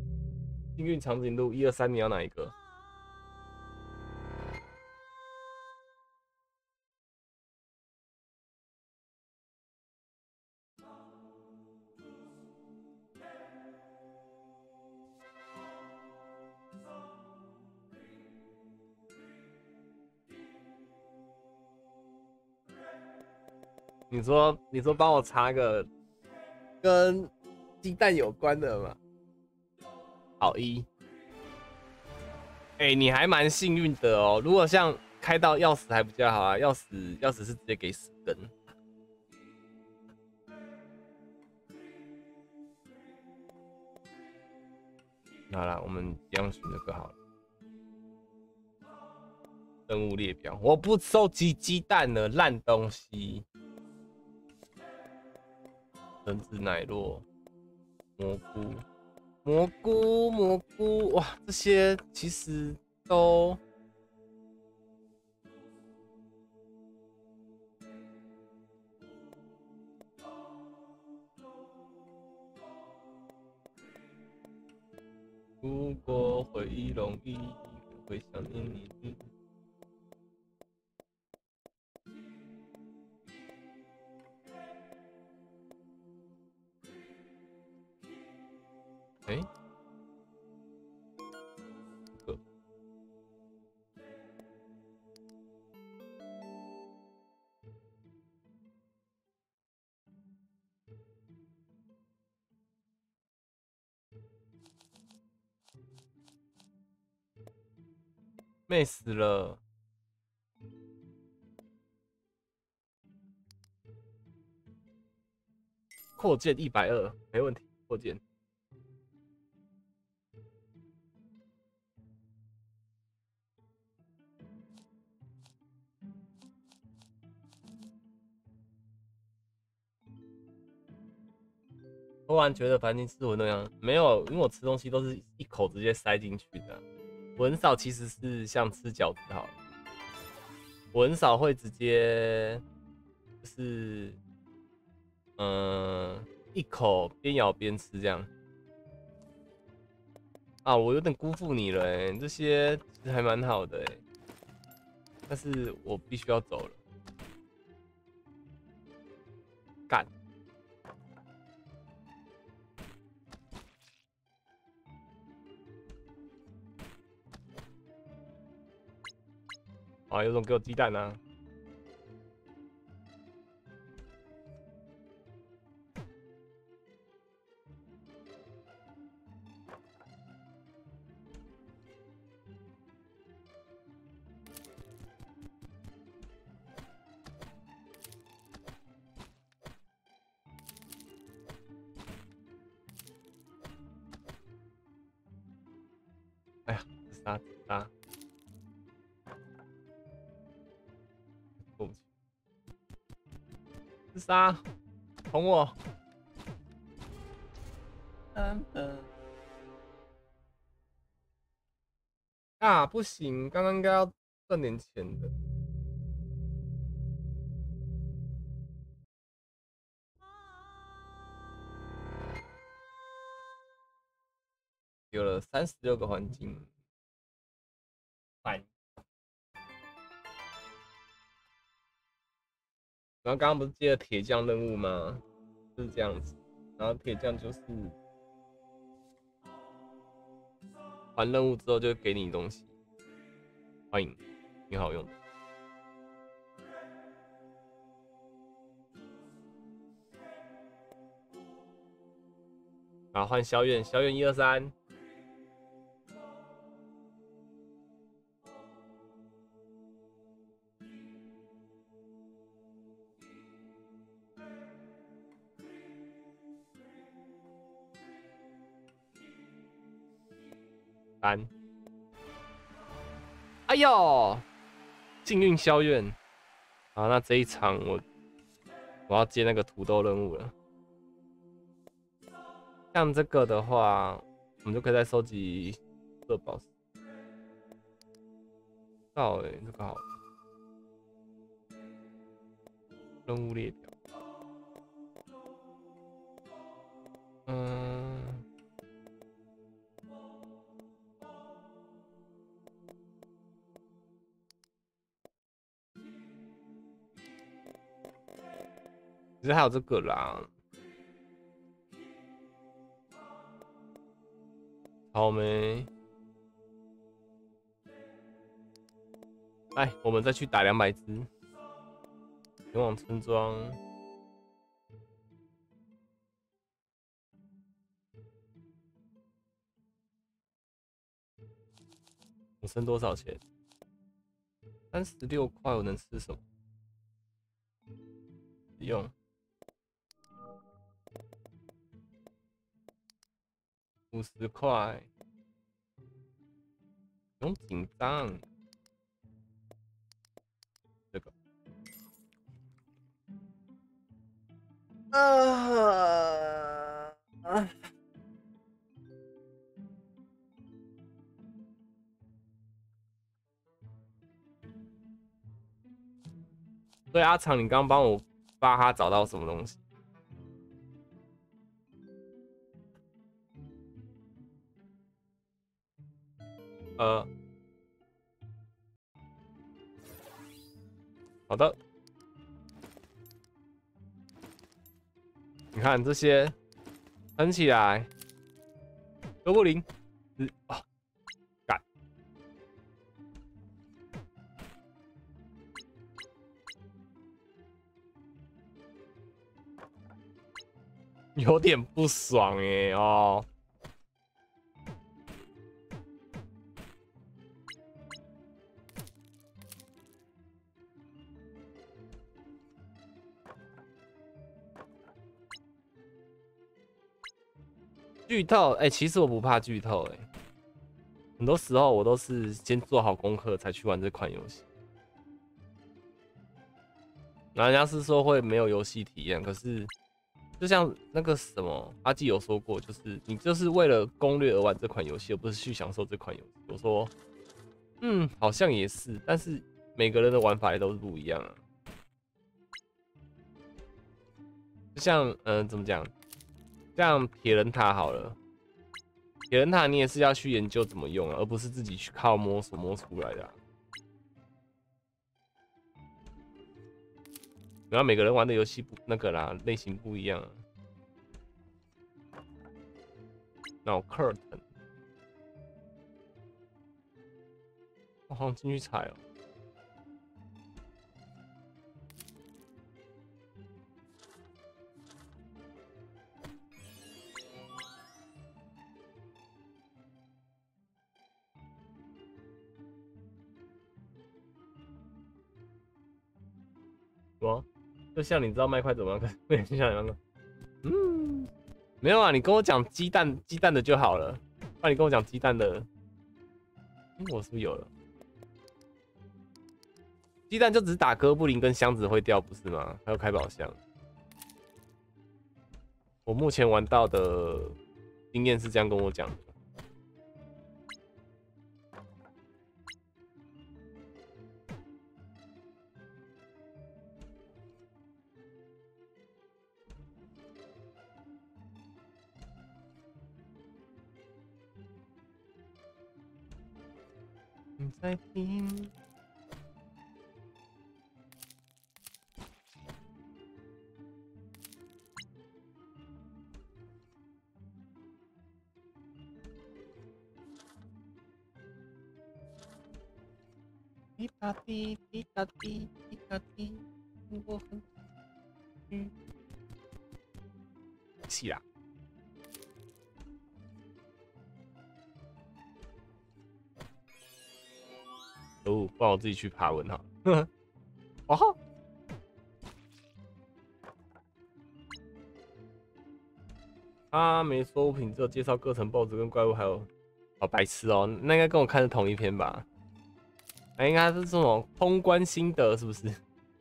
幸运长颈鹿一二三，你要哪一个？ 你说你说帮我查个跟鸡蛋有关的嘛？好一，哎、欸，你还蛮幸运的哦。如果像开到钥匙还比较好啊，钥匙钥匙是直接给十根。好了，我们一样选这个好了。任务列表，我不收集鸡蛋了，烂东西。橙子奶酪，蘑菇，蘑菇，蘑菇，哇，这些其实都。如果回忆容易，会想念你。哎、欸，这个妹死了。扩建一百二，没问题，扩建。突然觉得繁星吃我那样没有，因为我吃东西都是一口直接塞进去的。我很少其实是像吃饺子好了，我很少会直接就是嗯、呃、一口边咬边吃这样。啊，我有点辜负你了哎、欸，这些其实还蛮好的哎、欸，但是我必须要走了。干。啊，有种给我鸡蛋啊！哎呀，自杀自杀！对不起，自杀！捅我！嗯嗯。啊，不行，刚刚应该要赚点钱的。有了三十六个环境，拜。然后刚刚不是接了铁匠任务吗？就是这样子。然后铁匠就是完任务之后就会给你东西，欢迎，挺好用的。然后换萧远，萧远一二三。三，哎呦，幸运萧远。好，那这一场我我要接那个土豆任务了。像这个的话，我们就可以再收集色宝石。到哎、欸，这个好。任务列表。嗯。其实还有这个啦，草莓。来，我们再去打两百只。前往村庄。 我剩多少钱？三十六块，我能吃什么？用五十块，不用紧张。这个，啊啊！对阿长，你刚帮我巴哈找到什么东西？呃，好的。你看这些，撑起来，哥布林，嗯啊，干，有点不爽哎哦。剧透，哎、欸，其实我不怕剧透、欸，哎，很多时候我都是先做好功课才去玩这款游戏。然后人家是说会没有游戏体验，可是就像那个什么阿纪有说过，就是你就是为了攻略而玩这款游戏，而不是去享受这款游戏。我说，嗯，好像也是，但是每个人的玩法也都是不一样啊。就像嗯、呃，怎么讲？像铁人塔好了，铁人塔你也是要去研究怎么用啊，而不是自己去靠摸索摸出来的、啊。然后每个人玩的游戏不那个啦，类型不一样、啊。脑 curtain， 我好像进去踩哦。什么？就像你知道麦块怎么样？可是不能像你那个，嗯，没有啊，你跟我讲鸡蛋鸡蛋的就好了。那你跟我讲鸡蛋的，嗯，我是不是有了？鸡蛋就只是打哥布林跟箱子会掉，不是吗？还有开宝箱。我目前玩到的经验是这样跟我讲的。你在听？滴答滴，滴答滴，滴答滴，我很嗯，是啦。哦，不然我自己去爬文哈。哦吼，他没说物品，只有介绍各层 B O S S 跟怪物，还有好白痴哦，那应该跟我看的同一篇吧？那应该是这种通关心得是不是？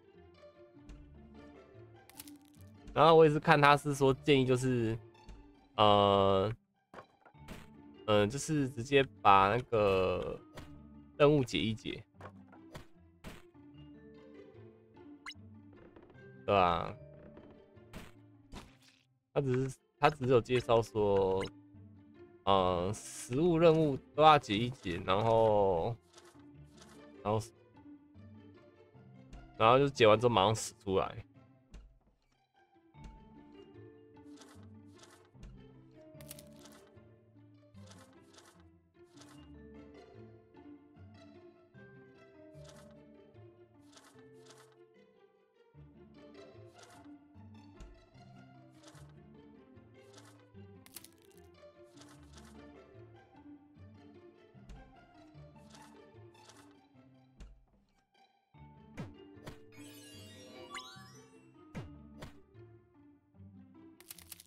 然后我也是看他是说建议就是，呃，嗯、呃，就是直接把那个任务解一解，对吧？他只是他只是有介绍说，呃，食物任务都要解一解，然后，然后，然后就解完之后马上死出来。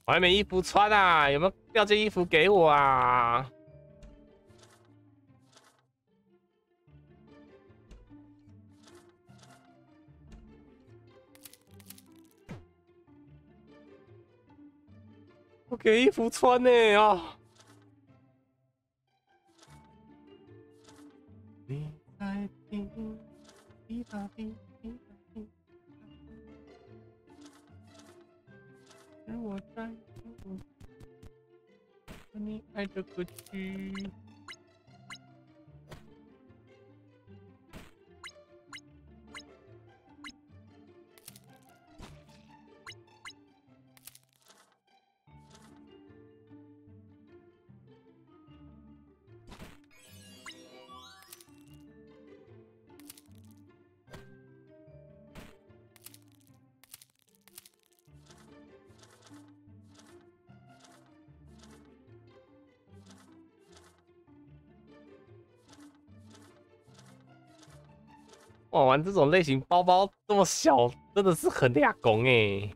我还没衣服穿啊，有没有掉件衣服给我啊？我给衣服穿呢啊！你在听，滴答滴滴答滴，是我在乎你爱的歌曲。哇，玩这种类型包包这么小，真的是很俩公哎。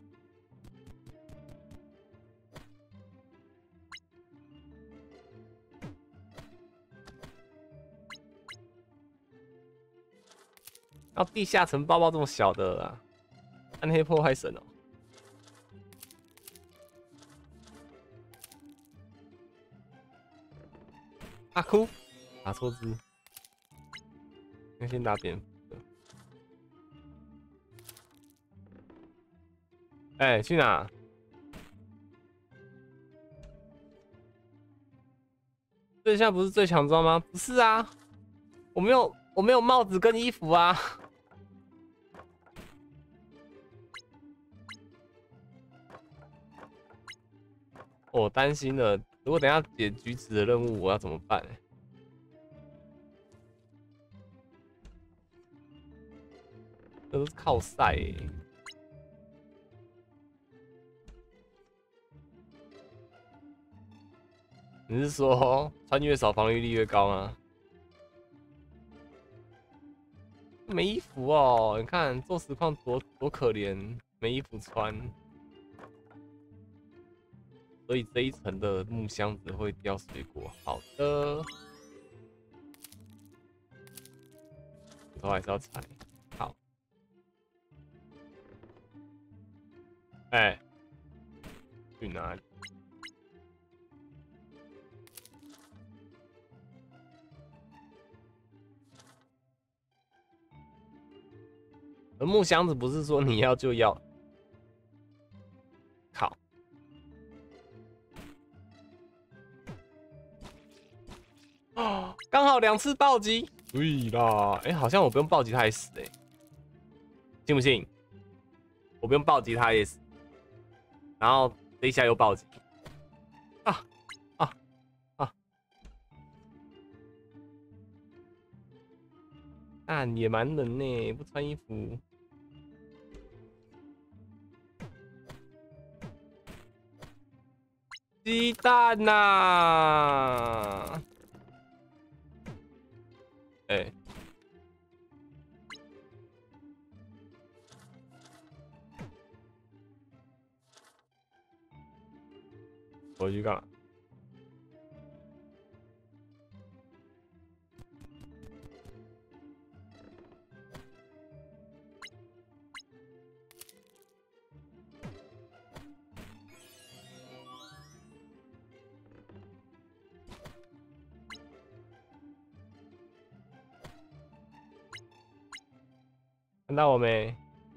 然后地下城包包这么小的啊，暗黑破坏神哦。阿哭，打错字，那先打蝙蝠。哎、欸，去哪？这下不是最强装吗？不是啊，我没有，我没有帽子跟衣服啊。我担心了，如果等一下解橘子的任务，我要怎么办、欸？这都是靠赛、欸。你是说穿越少防御力越高吗？没衣服哦，你看做实况多多可怜，没衣服穿，所以这一层的木箱子会掉水果。好的，骨头还是要踩。好，哎、欸，去哪里？而木箱子不是说你要就要，靠！哦，刚好两次暴击，对啦，哎、欸，好像我不用暴击他也死哎、欸，信不信？我不用暴击他也死，然后这一下又暴击，啊啊啊！啊，野蛮人呢，不穿衣服。鸡蛋呐、啊！哎、欸，我去干嘛？看到我没？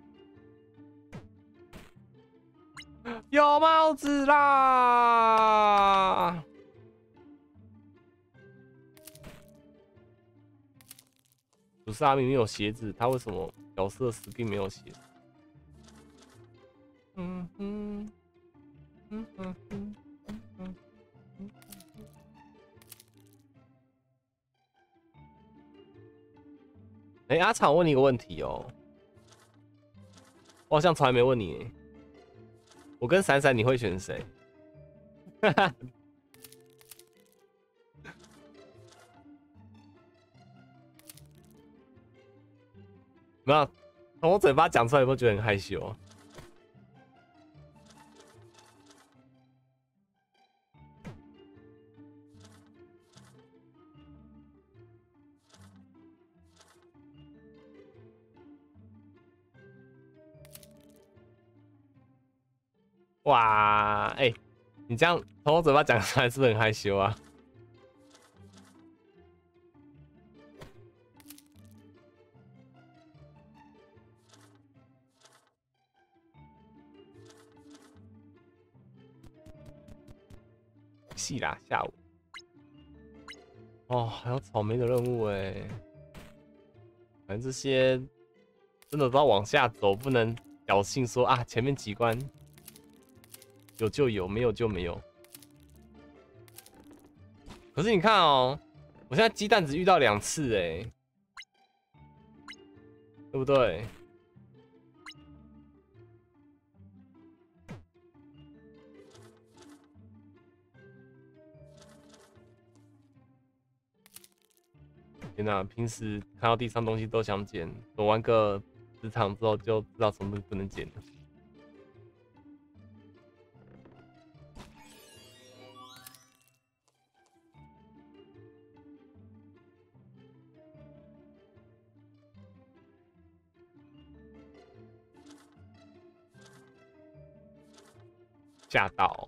有帽子啦！不是啊，明明有鞋子，他为什么角色时并没有鞋子？嗯哼，嗯哼哼，嗯哼哼。哎、欸，阿场，我问你一个问题哦，我好像从来没问你。我跟闪闪，你会选谁？没有，从我嘴巴讲出来，有没有觉得很害羞？ 哇，哎、欸，你这样从我嘴巴讲出来，是不是很害羞啊？是啦，下午。哦，还有草莓的任务哎，反正这些真的都要往下走，不能侥幸说啊，前面几关有就有，没有就没有。可是你看哦，我现在鸡蛋只遇到两次哎，对不对？天哪，平时看到地上东西都想捡，走完个职场之后就知道什么东西不能捡了。吓到！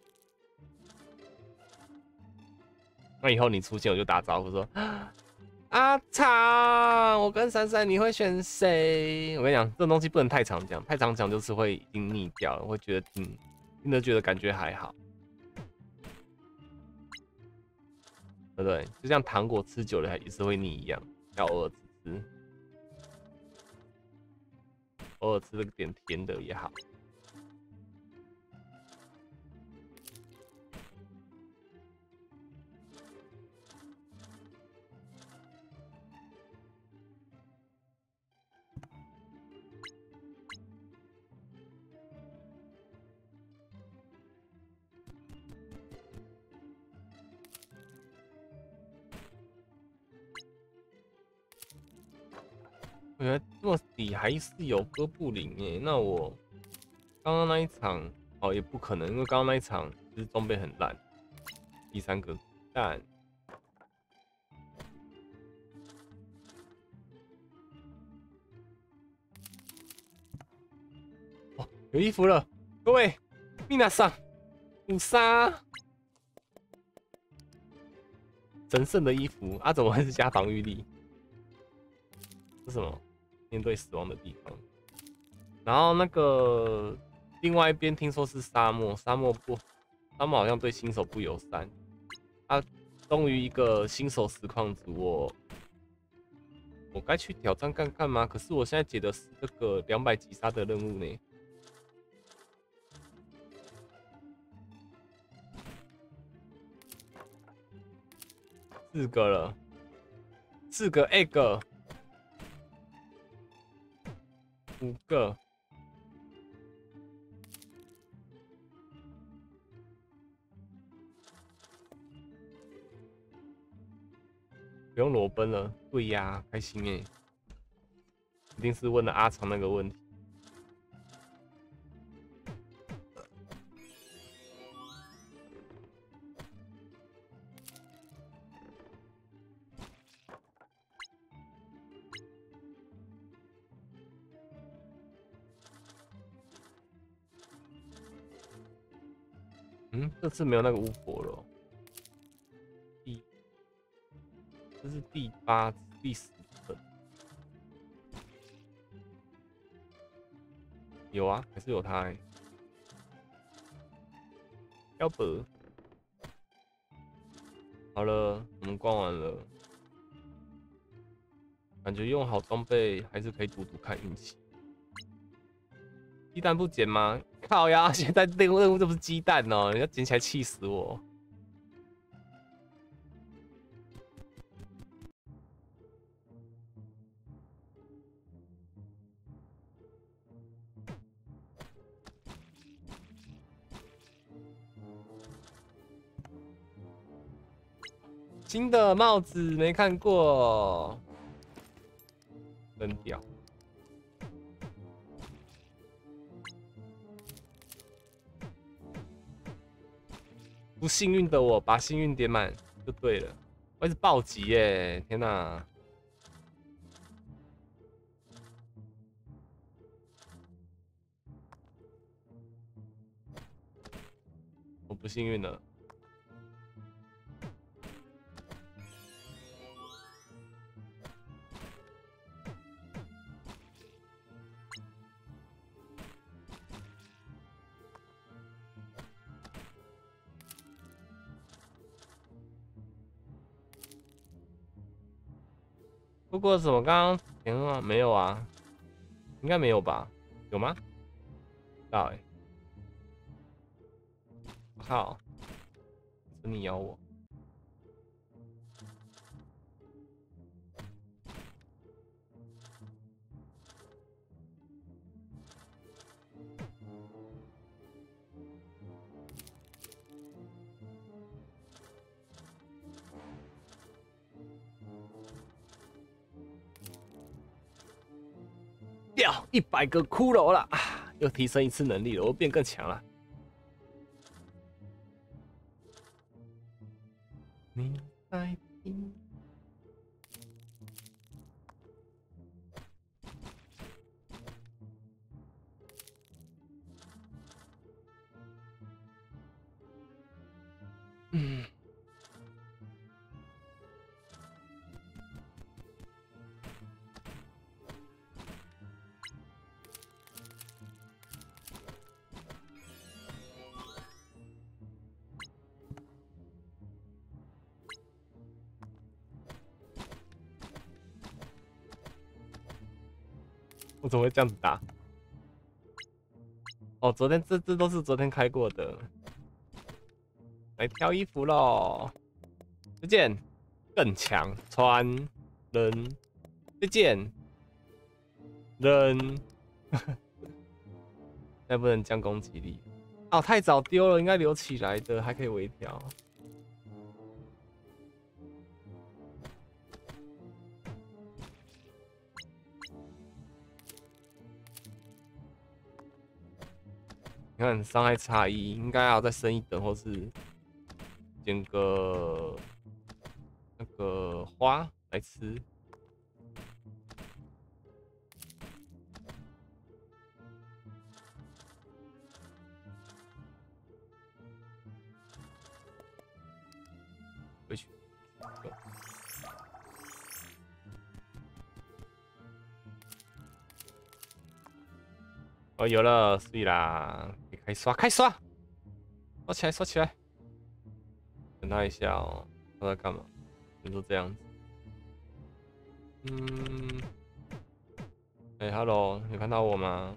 那以后你出现我就打招呼说。阿长，我跟闪闪，你会选谁？我跟你讲，这种东西不能太常讲，太常讲就是会已经腻掉了，会觉得嗯，听着觉得感觉还好，对不对？就像糖果吃久了也是会腻一样，要偶尔吃，偶尔吃点甜的也好。原来这么底还是有哥布林耶，那我刚刚那一场哦也不可能，因为刚刚那一场就是装备很烂。第三个蛋，哦有衣服了，各位，米娜桑，五杀，神圣的衣服啊，怎么会是加防御力？是什么？面对死亡的地方。然后那个另外一边听说是沙漠，沙漠不，沙漠好像对新手不友善。啊，终于一个新手实况组，我我该去挑战看看吗？可是我现在解的是这个两百击杀的任务呢。四个了，四个 egg， 五个。不用裸奔了，对呀，开心哎！一定是问了阿长那个问题。嗯，这次没有那个巫婆了。第，这是第八、第十层。有啊，还是有他哎、欸。要不，好了，我们逛完了。感觉用好装备还是可以赌赌看运气。鸡蛋不捡吗？靠呀！现在任务任务这不是鸡蛋哦、喔，人家捡起来气死我。新的帽子没看过，扔掉。不幸运的我把幸运点满就对了。我一直暴击耶！天哪！ 不幸运了。不过什么刚刚填吗？没有啊，应该没有吧？有吗？不知道哎、欸。靠！是你咬我。掉一百个骷髅了，又提升一次能力了，我变更强了。你在听？嗯。我怎么会这样子打？哦，昨天这这都是昨天开过的。来挑衣服喽！这件更强，穿扔。这件扔，再不能降攻击力。哦，太早丢了，应该留起来的，还可以微调。你看伤害差异，应该要再升一等，或是捡个那个花来吃。回去。哦，有了，所以啦，可以开刷，开刷，刷起来，刷起来。等他一下哦，他在干嘛？你说这样子。嗯，哎、欸、，Hello， 有看到我吗？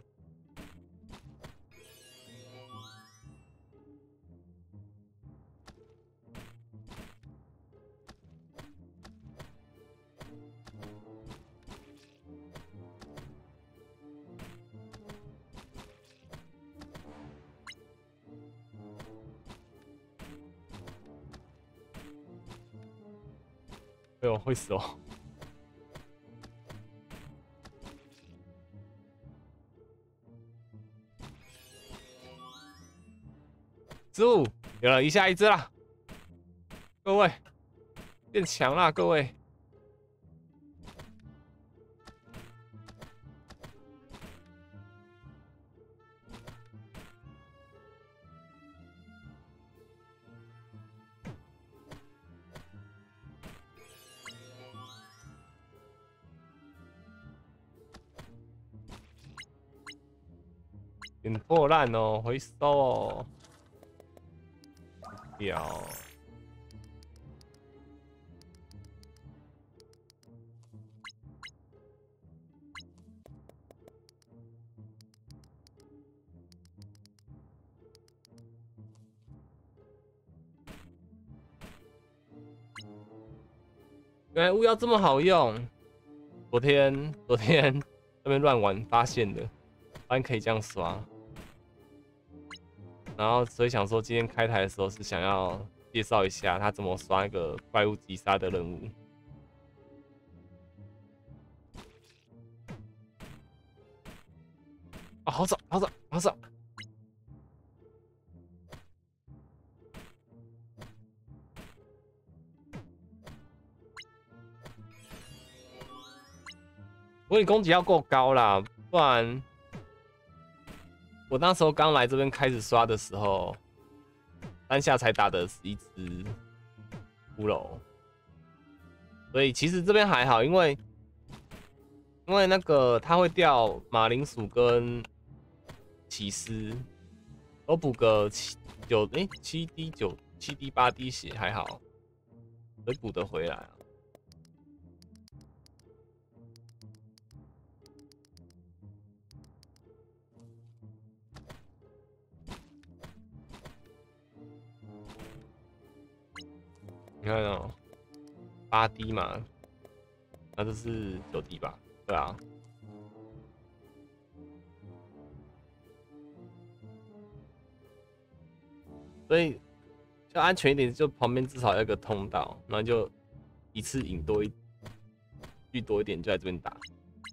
哎呦，会死哦！失误，有了，一下一只啦！各位，变强啦，各位！点破烂哦，回收哦，屌！原来巫妖这么好用，昨天昨天那边乱玩发现的，发现可以这样刷。然后，所以想说，今天开台的时候是想要介绍一下他怎么刷一个怪物击杀的任务。啊、哦，好爽，好爽，好爽！不过你攻击要够高啦，不然我那时候刚来这边开始刷的时候。 三下才打的是一只骷髅，所以其实这边还好，因为因为那个它会掉马铃薯跟起司，都补个七九哎七滴九七滴八滴血还好，会补得回来啊。你看哦，八滴嘛，那这是九滴吧？对啊。所以就安全一点，就旁边至少要有个通道，然后就一次引多一，聚多一点就在这边打。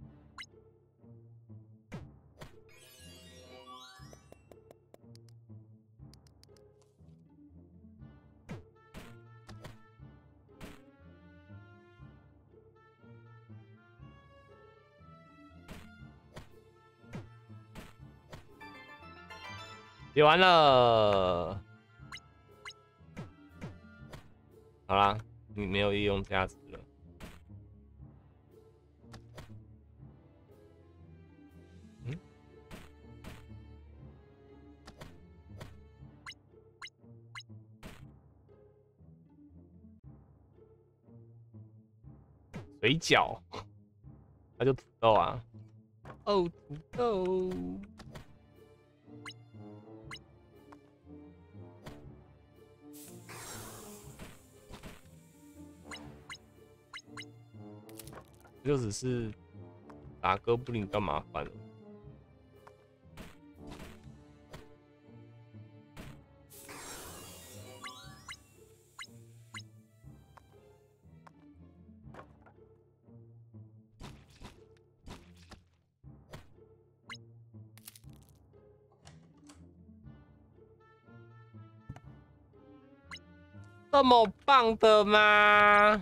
写完了，好啦，你没有利用价值了。嗯，水饺，那就土豆啊。哦，土豆。就只是打哥布林更麻烦了。这么棒的吗？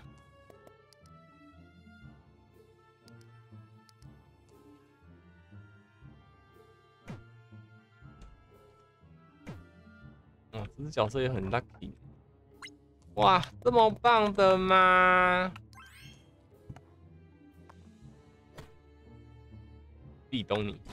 哦，这只角色也很 lucky。哇，这么棒的吗？壁咚你。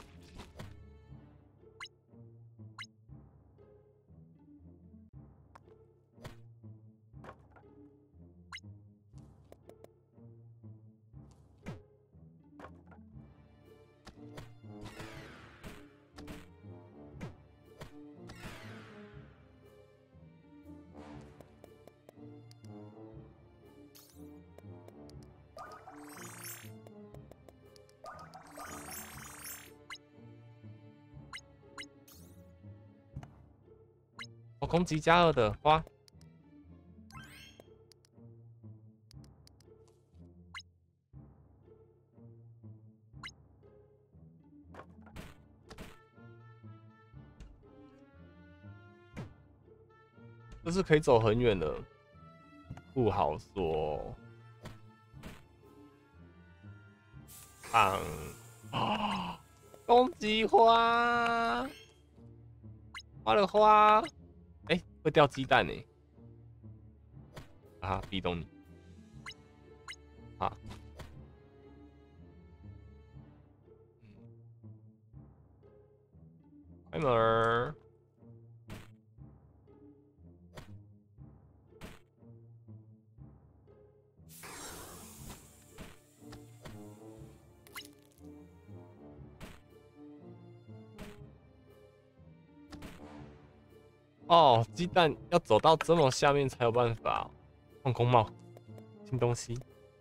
我攻击加二的花。这是可以走很远的，不好说。棒啊！攻击花，花了花，哎、欸，会掉鸡蛋呢、欸。啊，壁咚你。啊。开门儿。哦，鸡蛋要走到这么下面才有办法。放空帽，新东西。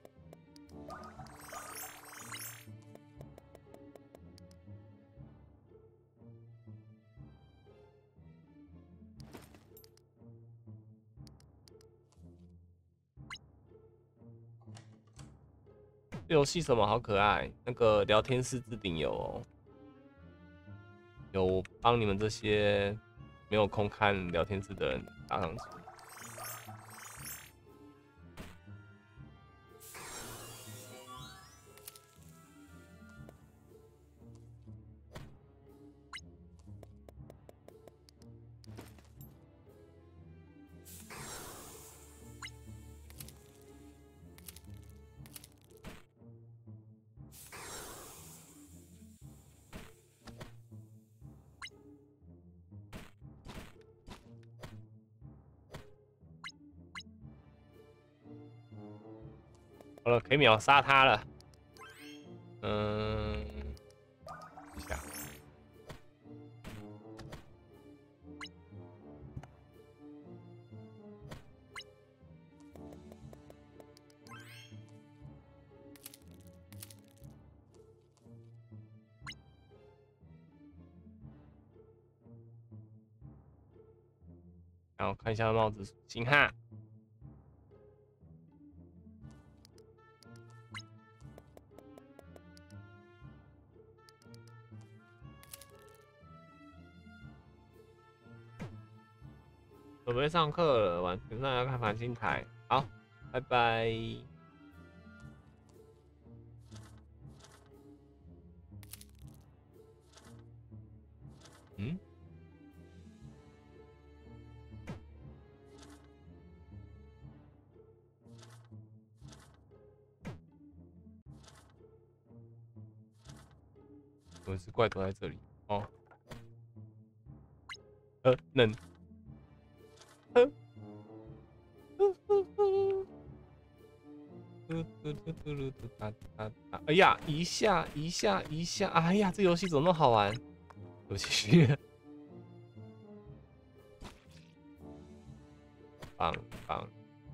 这游戏什么好可爱？那个聊天室置顶有哦，有帮你们这些没有空看聊天室的人打上去。 好了，可以秒杀他了。嗯，一下。然后看一下帽子属性哈。准备上课了，晚上要看繁星台。好，拜拜。嗯？有只怪躲在这里哦。呃，能。呃。哎呀，一下一下一下，哎呀，这游戏怎么那么好玩？有继续。棒棒。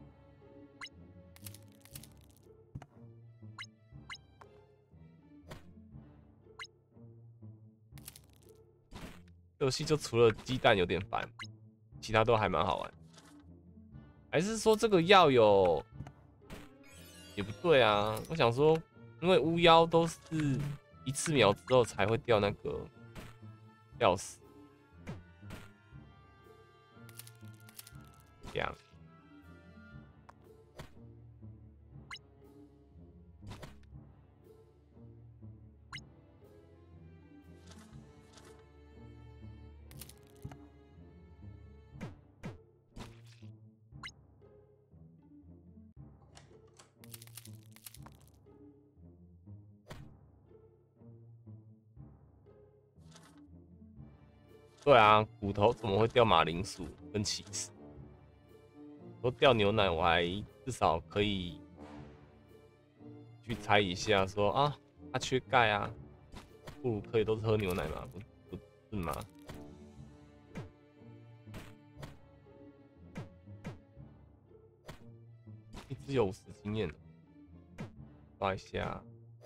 游戏就除了鸡蛋有点烦，其他都还蛮好玩。还是说这个药有？也不对啊，我想说，因为巫妖都是一次秒之后才会掉那个钥匙，这样。对啊，骨头怎么会掉马铃薯跟起司？说掉牛奶，我还至少可以去猜一下说，说啊，他缺钙啊，布鲁克也都是喝牛奶嘛，不不是吗？一只有五十经验，刷一下。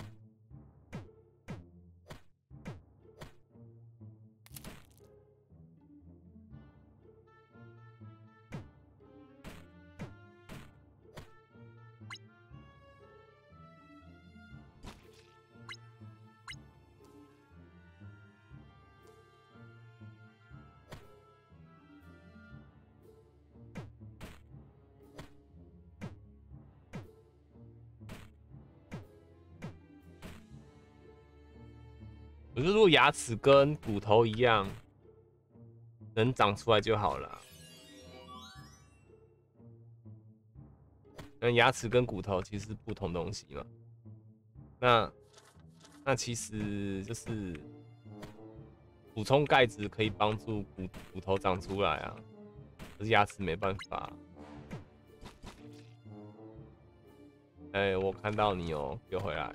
可是如果牙齿跟骨头一样，能长出来就好了。那牙齿跟骨头其实是不同东西嘛。那那其实就是补充钙质可以帮助骨骨头长出来啊，可是牙齿没办法。哎、欸，我看到你哦，又回来。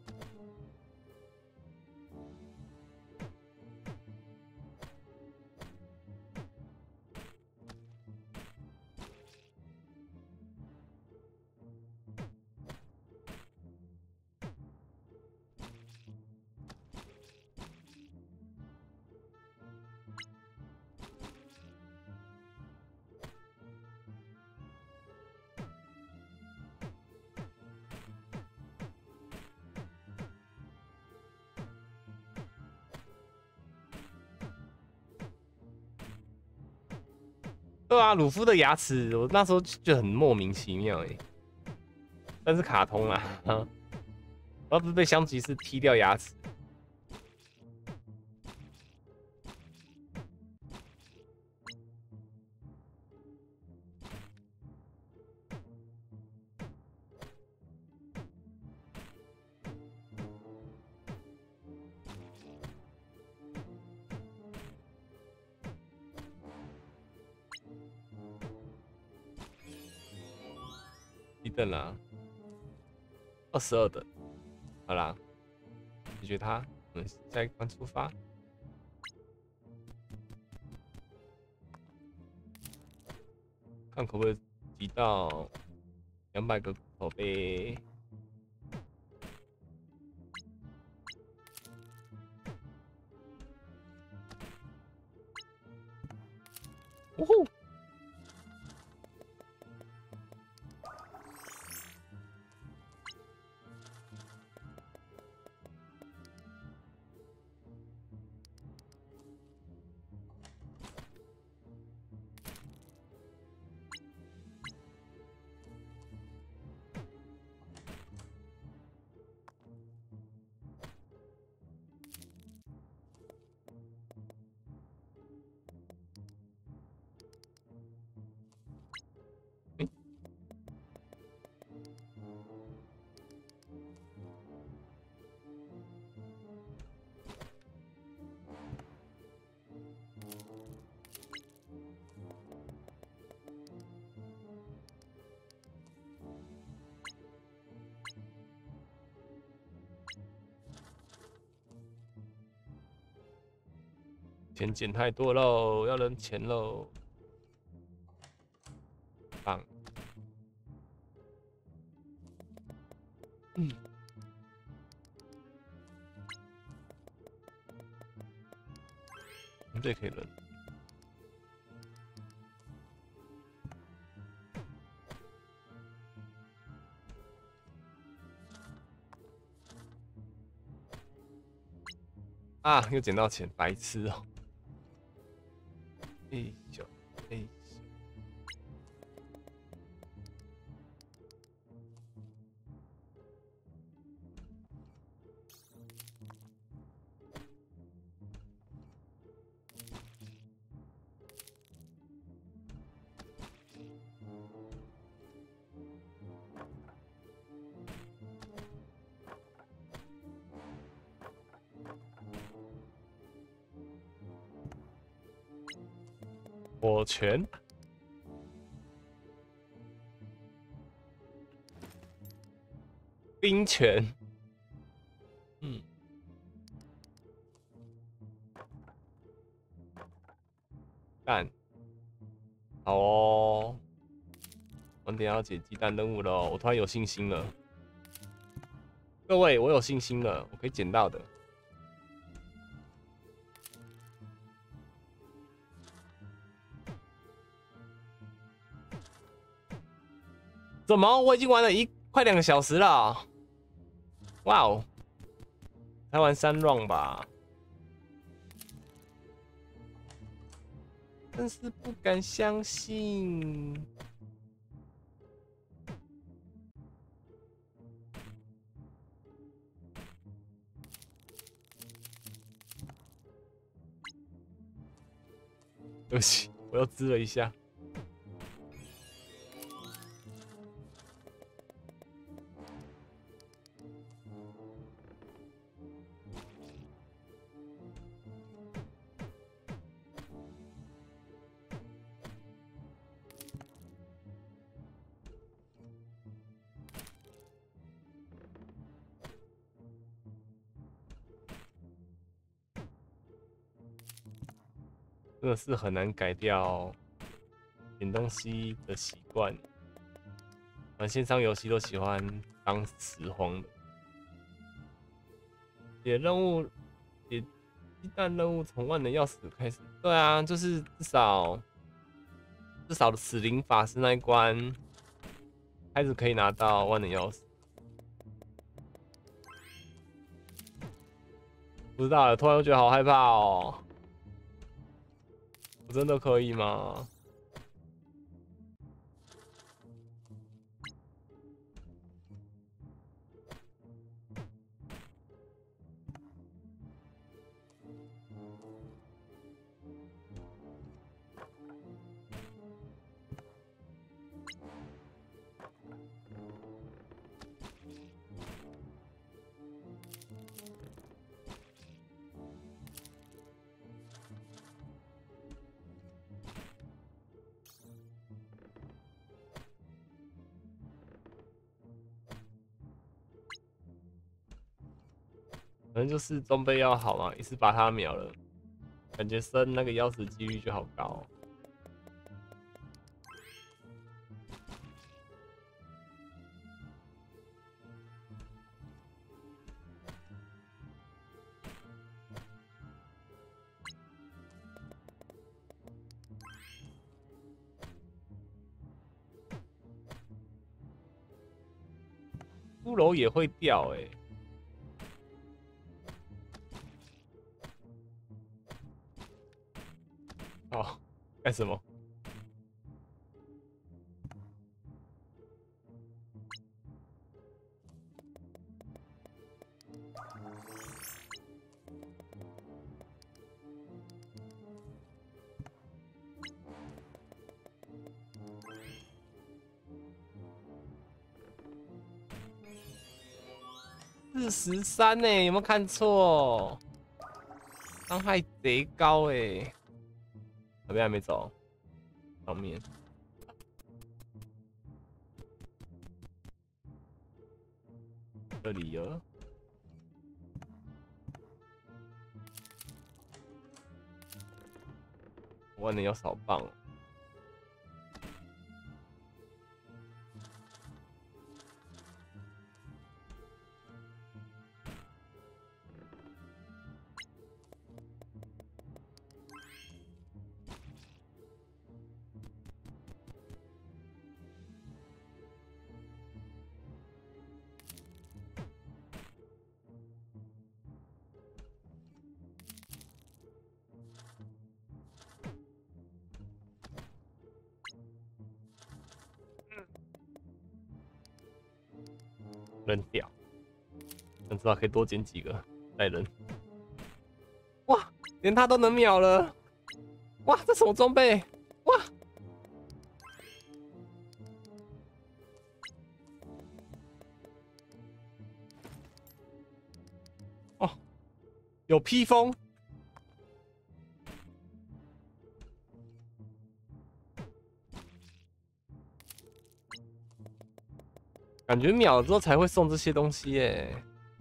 对啊，鲁夫的牙齿，我那时候就很莫名其妙哎、欸，但是卡通啊，而不是被香吉士踢掉牙齿。一等啦。 二十二等，好啦，解决它。我们下一关出发。看可不可以集到两百个骨头呗。呜呼！钱捡太多喽，要扔钱喽！棒。嗯。这可以扔。啊！又捡到钱，白痴哦！哎呦，哎。火拳，冰拳，嗯，干，好哦，我等一下要解鸡蛋任务了哦，我突然有信心了，各位，我有信心了，我可以捡到的。怎么？我已经玩了一快两个小时了。哇哦，才玩三 round 吧？真是不敢相信。对不起，我又滋了一下。真的是很难改掉捡东西的习惯。玩线上游戏都喜欢当拾荒的。解任务，解鸡蛋任务从万能钥匙开始。对啊，就是至少至少的死灵法师那一关开始可以拿到万能钥匙。不知道了，突然又觉得好害怕哦。我真的可以吗？ 反正就是装备要好嘛，一次把它秒了，感觉升那个妖死几率就好高哦。骷髅也会掉哎、欸，哦，干什么？四十三呢？有没有看错？伤害贼高哎、欸！那边还没走，上面这里了。万能要扫棒。扔掉，想知道可以多捡几个再扔。哇，连他都能秒了！哇，这什么装备？哇！哦，有披风。感觉秒了之后才会送这些东西耶。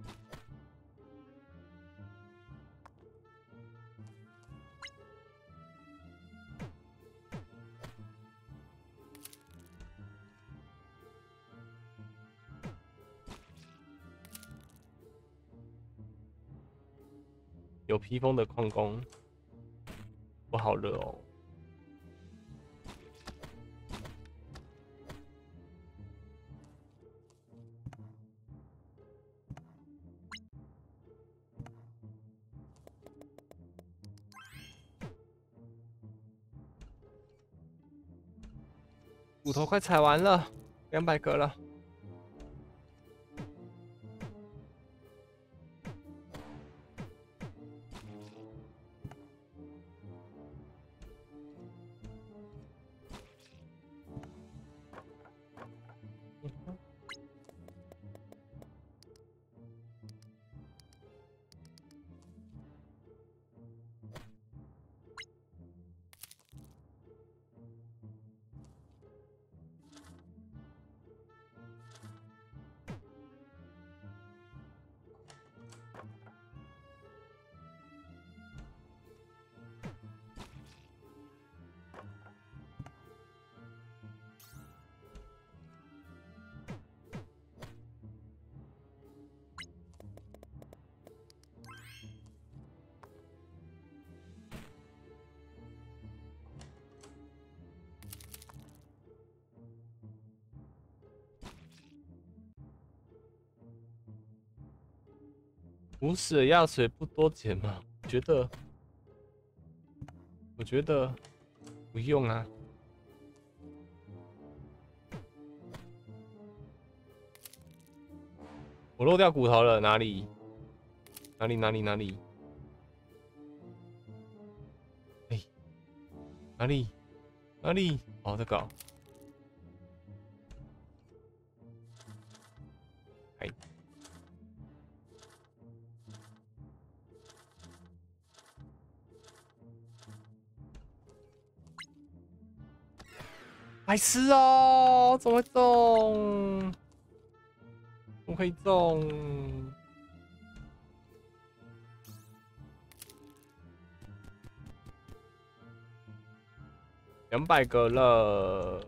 有披风的矿工，我好热哦。骨头快采完了，两百个了。无死的药水不多捡吗？我觉得，我觉得不用啊。我漏掉骨头了，哪里？哪里？哪里？哪里？哎、欸，哪里？哪里？哦，这个、哦。哎。白痴哦！怎么会中？怎么可以中？ 两百个了。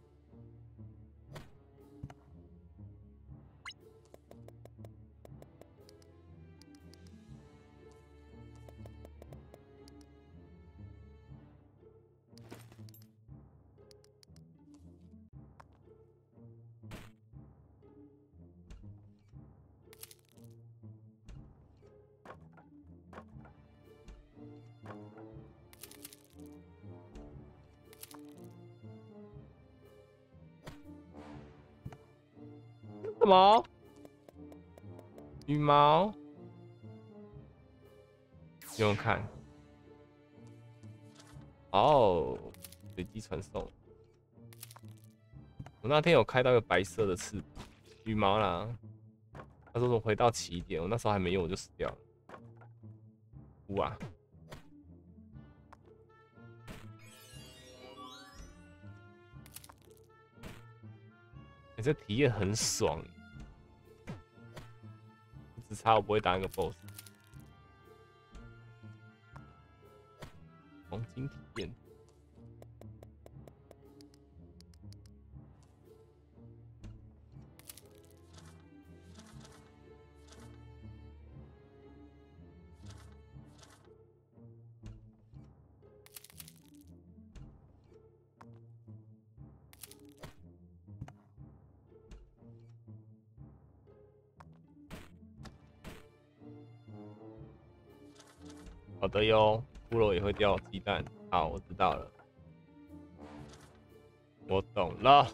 什么？羽毛？用用看。哦，随机传送。我那天有开到一个白色的翅膀，羽毛啦。他说我回到起点，我那时候还没用我就死掉了。哇！欸、这体验很爽，只差我不会打那个 boss。黄金体验。好的哟，骷髅也会掉鸡蛋。好，我知道了，我懂了。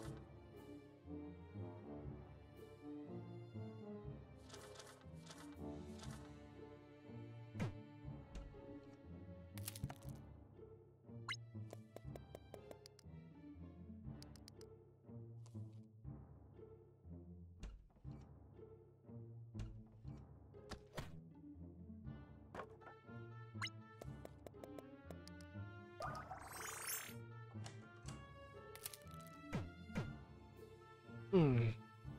嗯。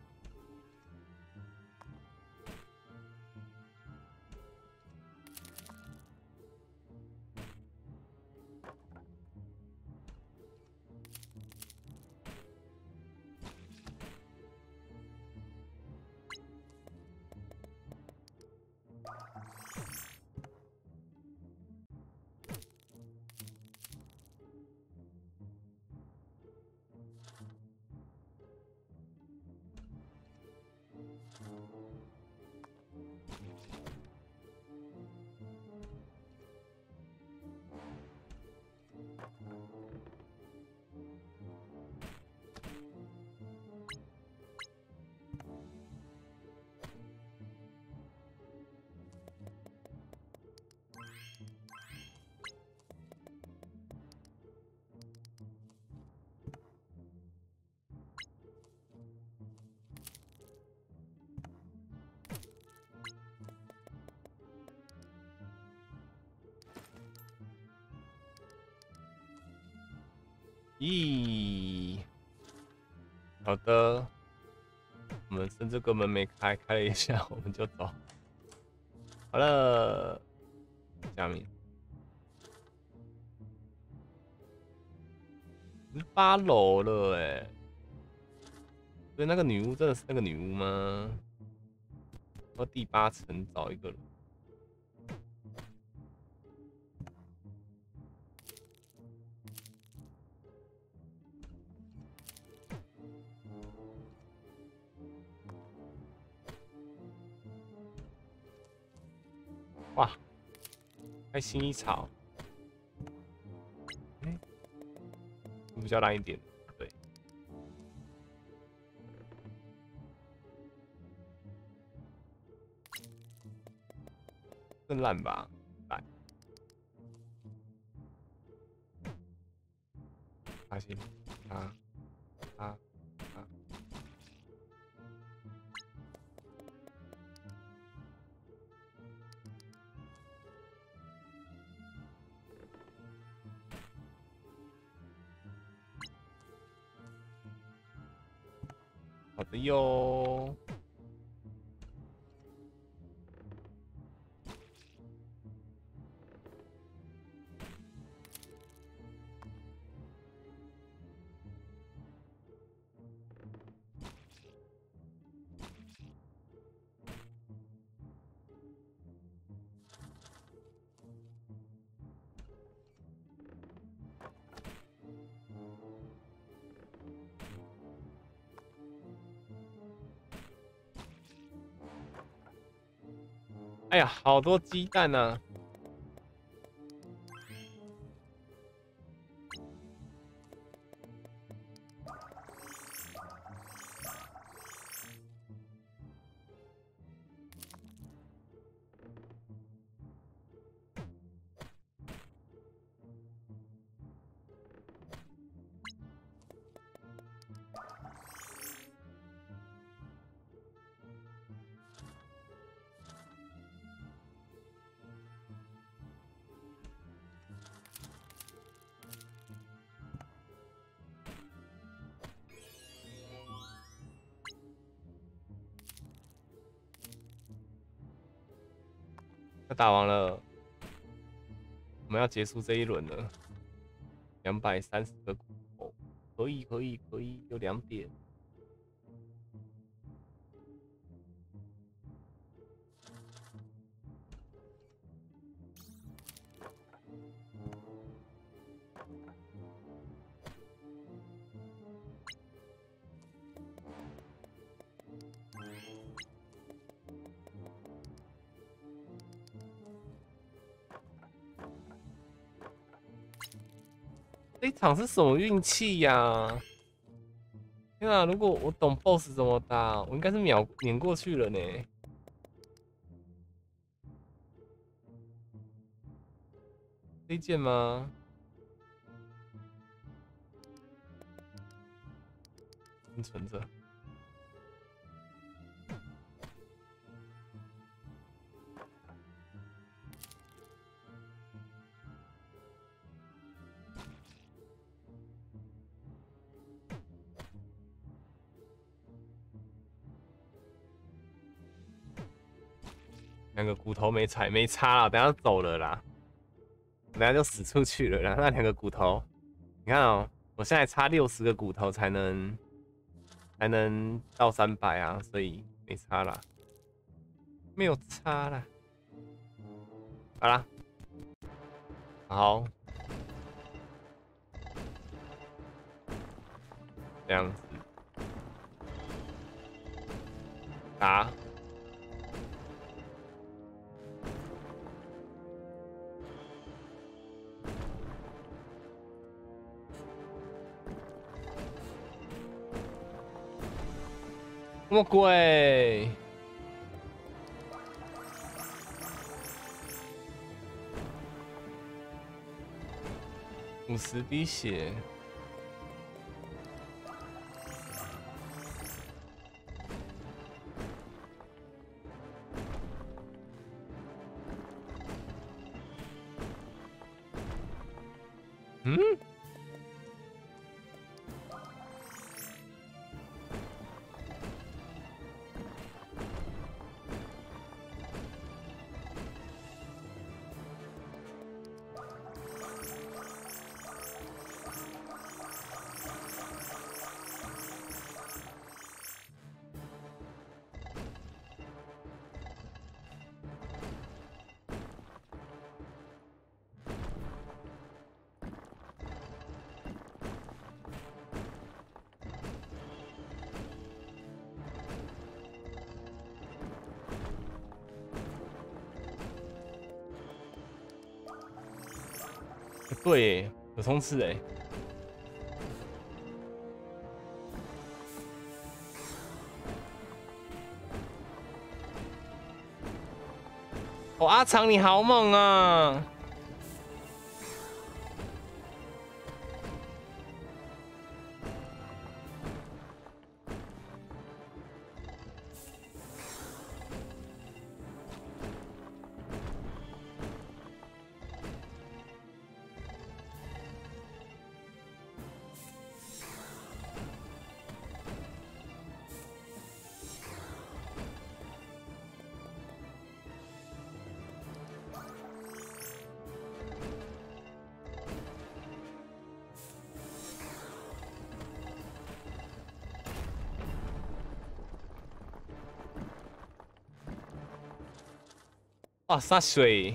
咦，好的，我们甚至根本没开，开了一下我们就走。好了，下面八楼了哎，所以那个女巫真的是那个女巫吗？到第八层找一个人。哇，开新一草，哎、欸，比较烂一点，对，更烂吧，来，发现啊啊啊！好的哟。 哎呀，好多鸡蛋呐、啊！要打完了，我们要结束这一轮了。两百三十个骨头，可以，可以，可以，有两点。这一场是什么运气呀？天啊！如果我懂 B O S S 怎么打，我应该是秒碾过去了呢。推荐吗？先存着。两个骨头没踩，没差了，等下走了啦，等下就死出去了啦。那两个骨头，你看哦、喔，我现在差六十个骨头才能才能到三百啊，所以没差啦，没有差啦。好啦，好，这样子打。什么鬼？五十滴血。嗯？对耶，有冲刺哎！哦，阿长你好猛啊！哇，洒水！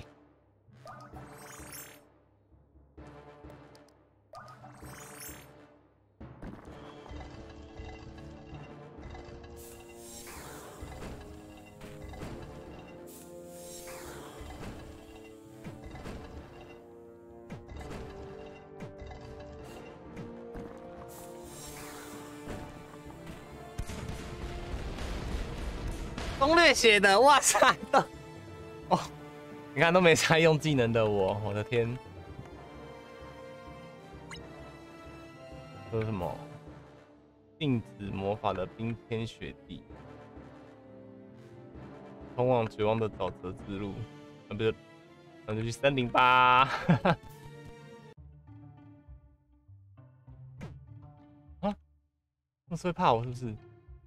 攻略写的，哇塞，都哦，你看都没在用技能的我，我的天，这是什么？禁止魔法的冰天雪地，通往绝望的沼泽之路。啊，不是，那就去森林吧。啊，那是会怕我是不是？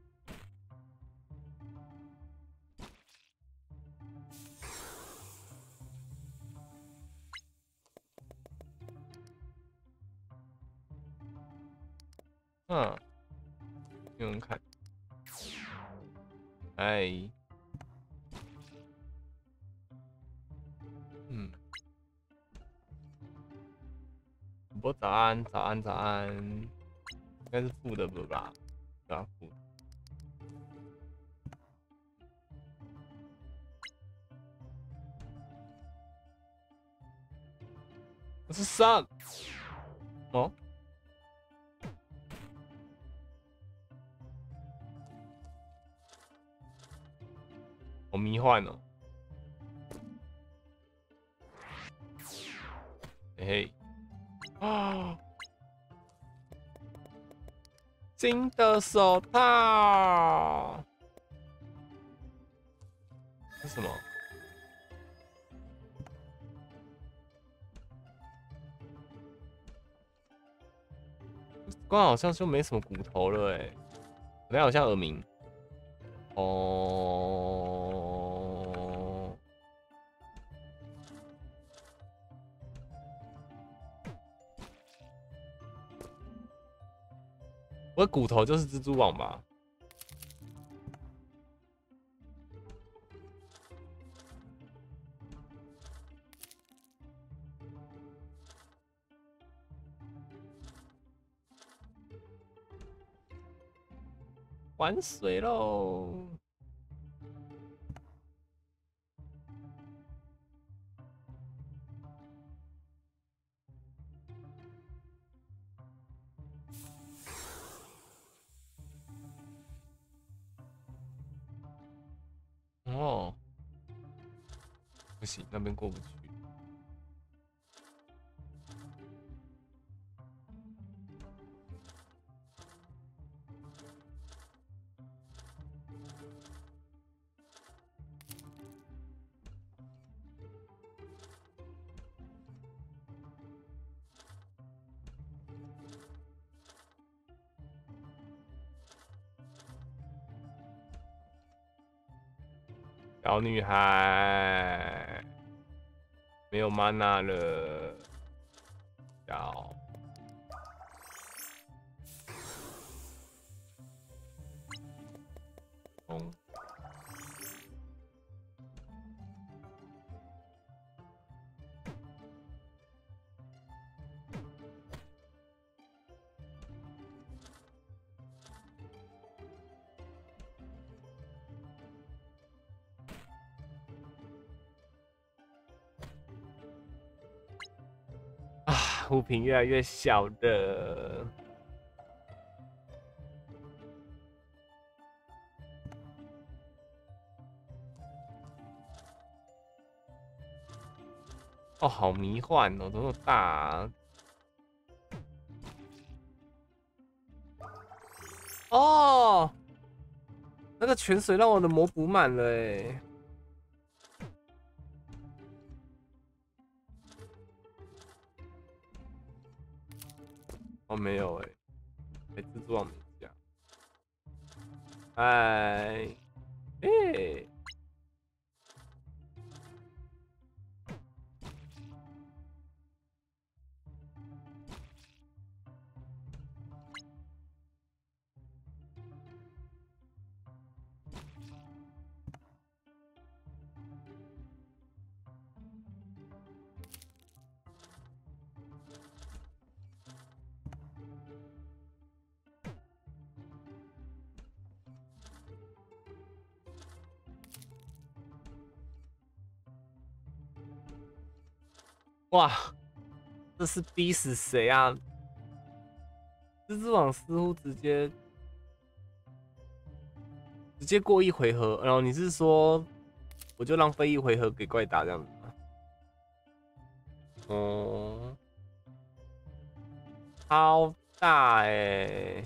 嗯，用用看。哎，嗯，主播早安，早安，早安，应该是负的不吧？对啊，负的。我是上哦，好迷幻哦，嘿嘿。啊！金的手套是什么？光好像就没什么骨头了哎，我看好像耳鸣。哦，我的骨头就是蜘蛛网吧？玩水喽！哦，不行，那边过不去。小女孩没有 mana 了，要冲！啊，物品越来越小的。哦，好迷幻哦，怎么那么大啊？哦，那个泉水让我的魔补满了哎。哦，没有哎，哎，蜘蛛网没加。哎，哎，哇，这是逼死谁啊？蜘蛛网似乎直接直接过一回合，然后你是说我就浪费一回合给怪打这样子吗？哦，超大哎、欸！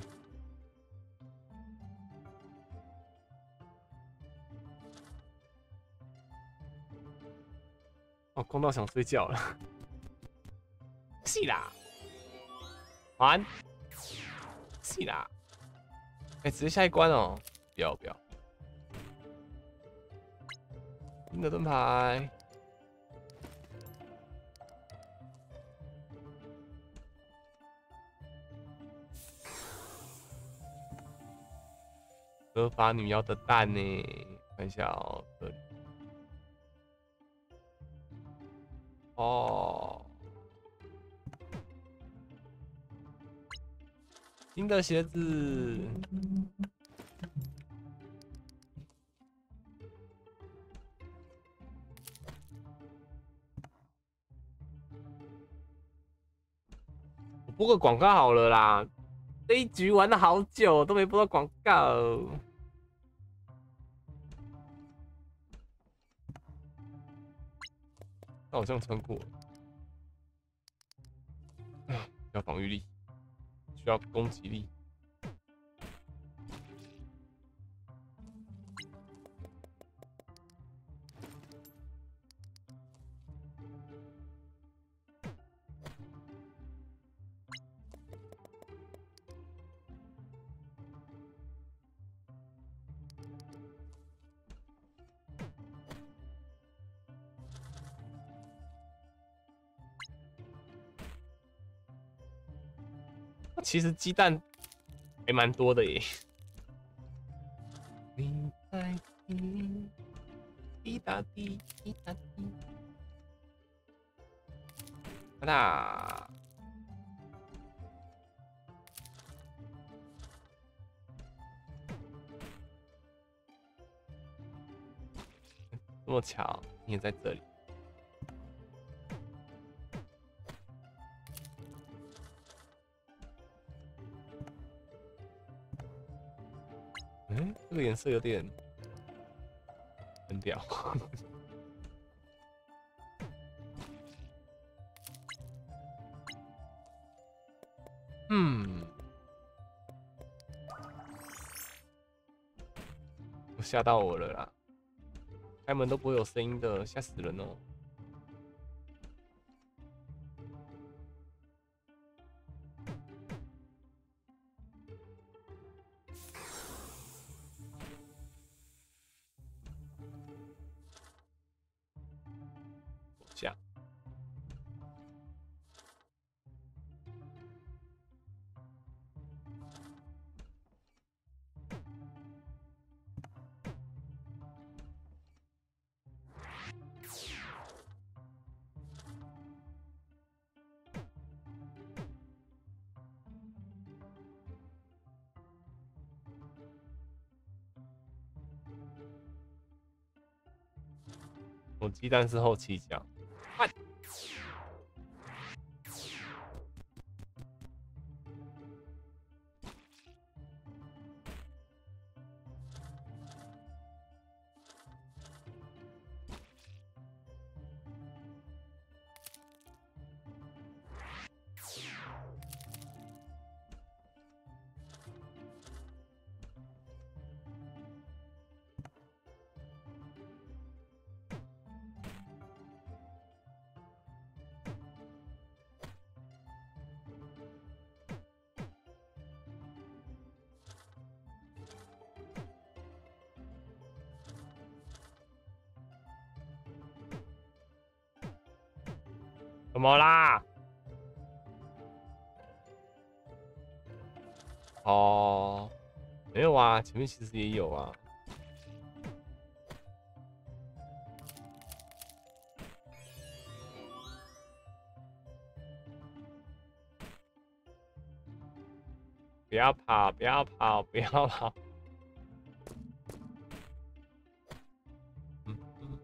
哦，空到想睡觉了。是啦，完，是啦。哎、欸，直接下一关哦！不要不要，新的盾牌。合法女妖的蛋呢？看一下哦，这里。哦，新的鞋子。我播个广告好了啦，这一局玩了好久都没播到广告。那好像穿过了。需要防御力，需要攻击力。其实鸡蛋还蛮多的耶。你在滴滴答滴滴答滴，啦，这么巧，你也在这里。嗯，这个颜色有点很屌。嗯，我吓到我了啦！开门都不会有声音的，吓死人哦！这样。我鸡蛋是后期讲。换。怎么啦？哦，没有啊，前面其实也有啊。不要跑，不要跑，不要跑。嗯嗯。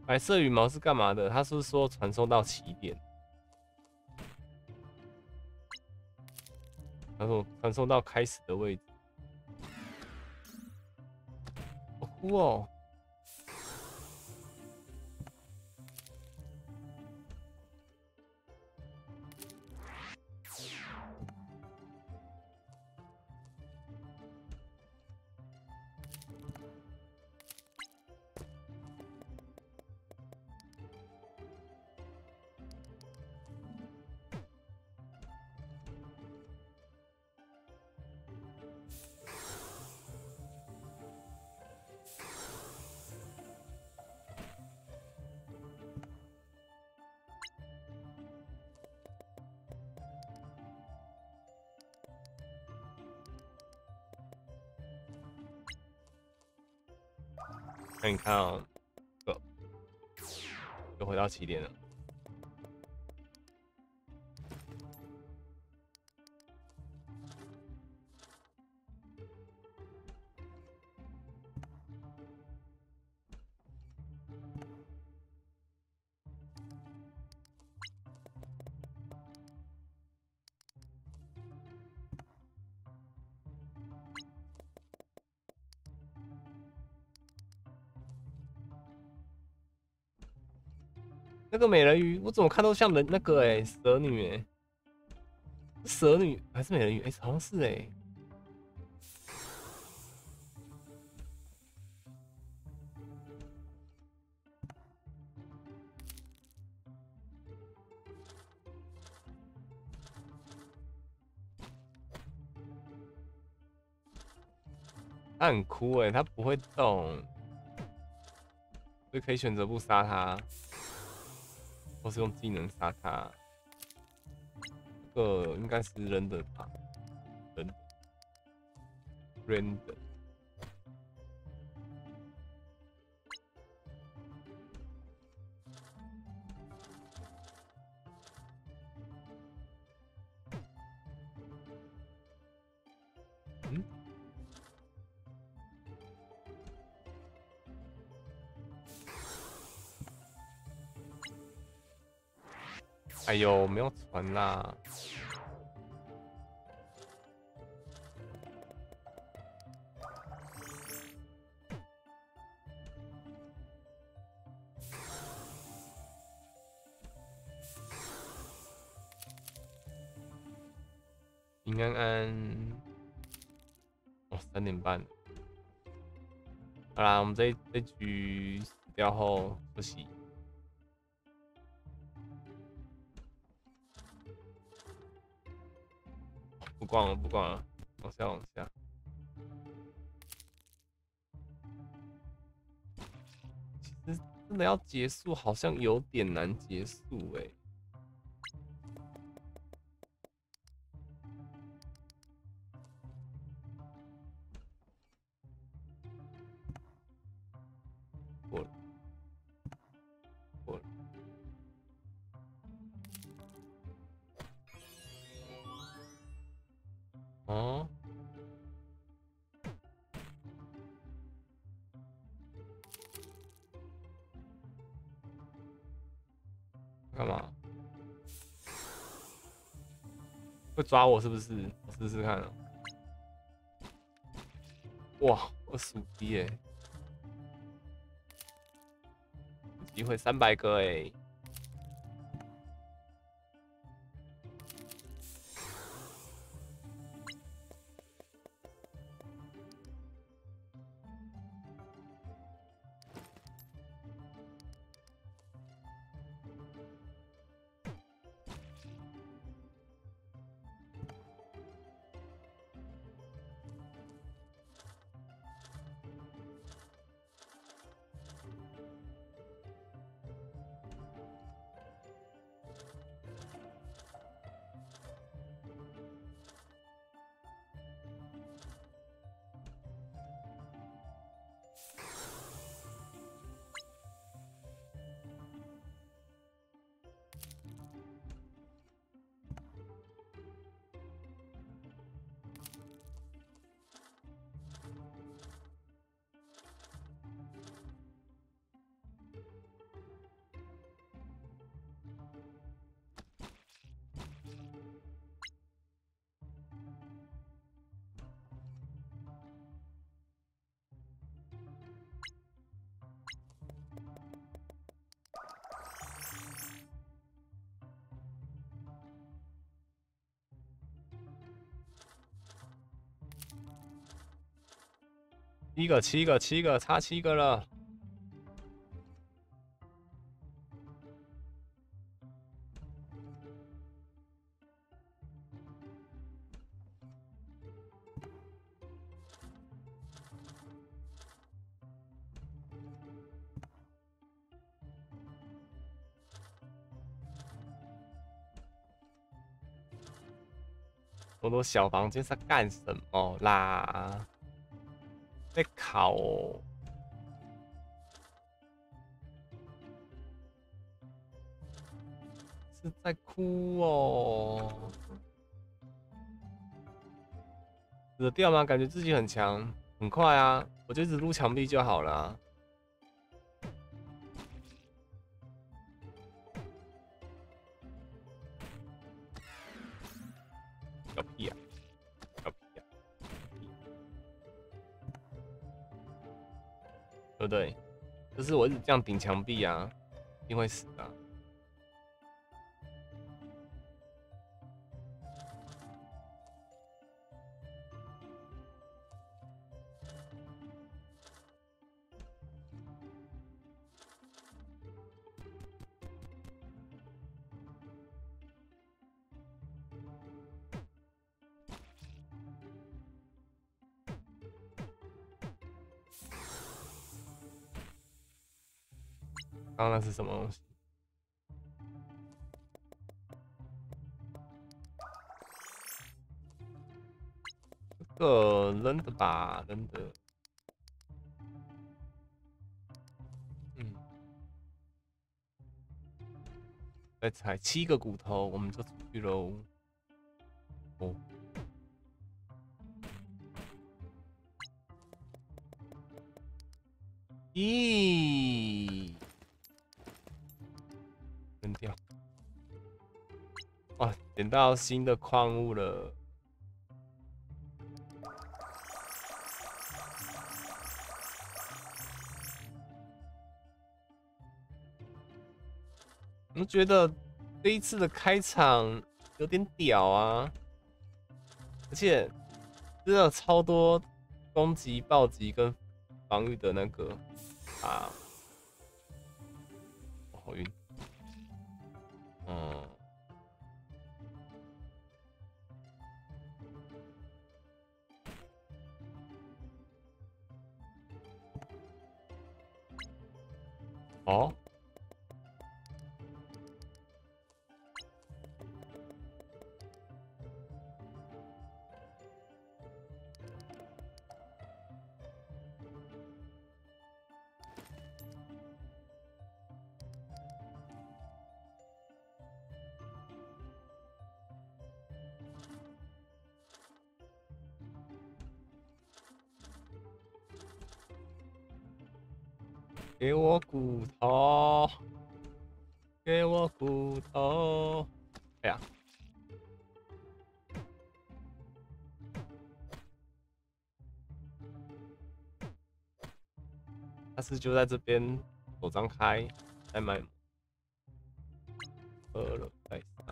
白色羽毛是干嘛的？他是不是说传送到起点？他说传送到开始的位置。好酷哦！那你看哦，又又回到起点了。那个美人鱼，我怎么看都像人那个哎、欸，蛇女哎、欸，蛇女还是美人鱼哎、欸，好像是哎、欸。它很酷哎、欸，它不会动，所以可以选择不杀它，或是用技能杀它。这个应该是人的吧？人的，人的。嗯，哎呦，没有船啦！平安安，哦，三点半。好啦，我们这这局死掉后休息。不逛了，不逛了，往下往下。其实真的要结束，好像有点难结束哎、欸。过了，过了。哦，干嘛？会抓我是不是？我试试看啊。哇，二十五滴哎，有机会三百个哎、欸。 七个，七个，七个，差七个了。我的小房间是在干什么啦？在烤哦。是在哭哦。死得掉吗？感觉自己很强，很快啊！我就一直撸墙壁就好了啊。搞屁啊！搞屁啊！对不对？就是我一直这样顶墙壁啊，一定会死的啊。刚刚那是什么东西？这个扔的吧，扔的。嗯，再踩七个骨头，我们就出去喽。哦，咦，扔掉。哇，捡到新的矿物了。我觉得这一次的开场有点屌啊，而且真的超多攻击、暴击跟防御的那个啊，我好晕。嗯，哦。给我骨头，给我骨头。哎呀，他是就在这边手张开，再买喝了再上。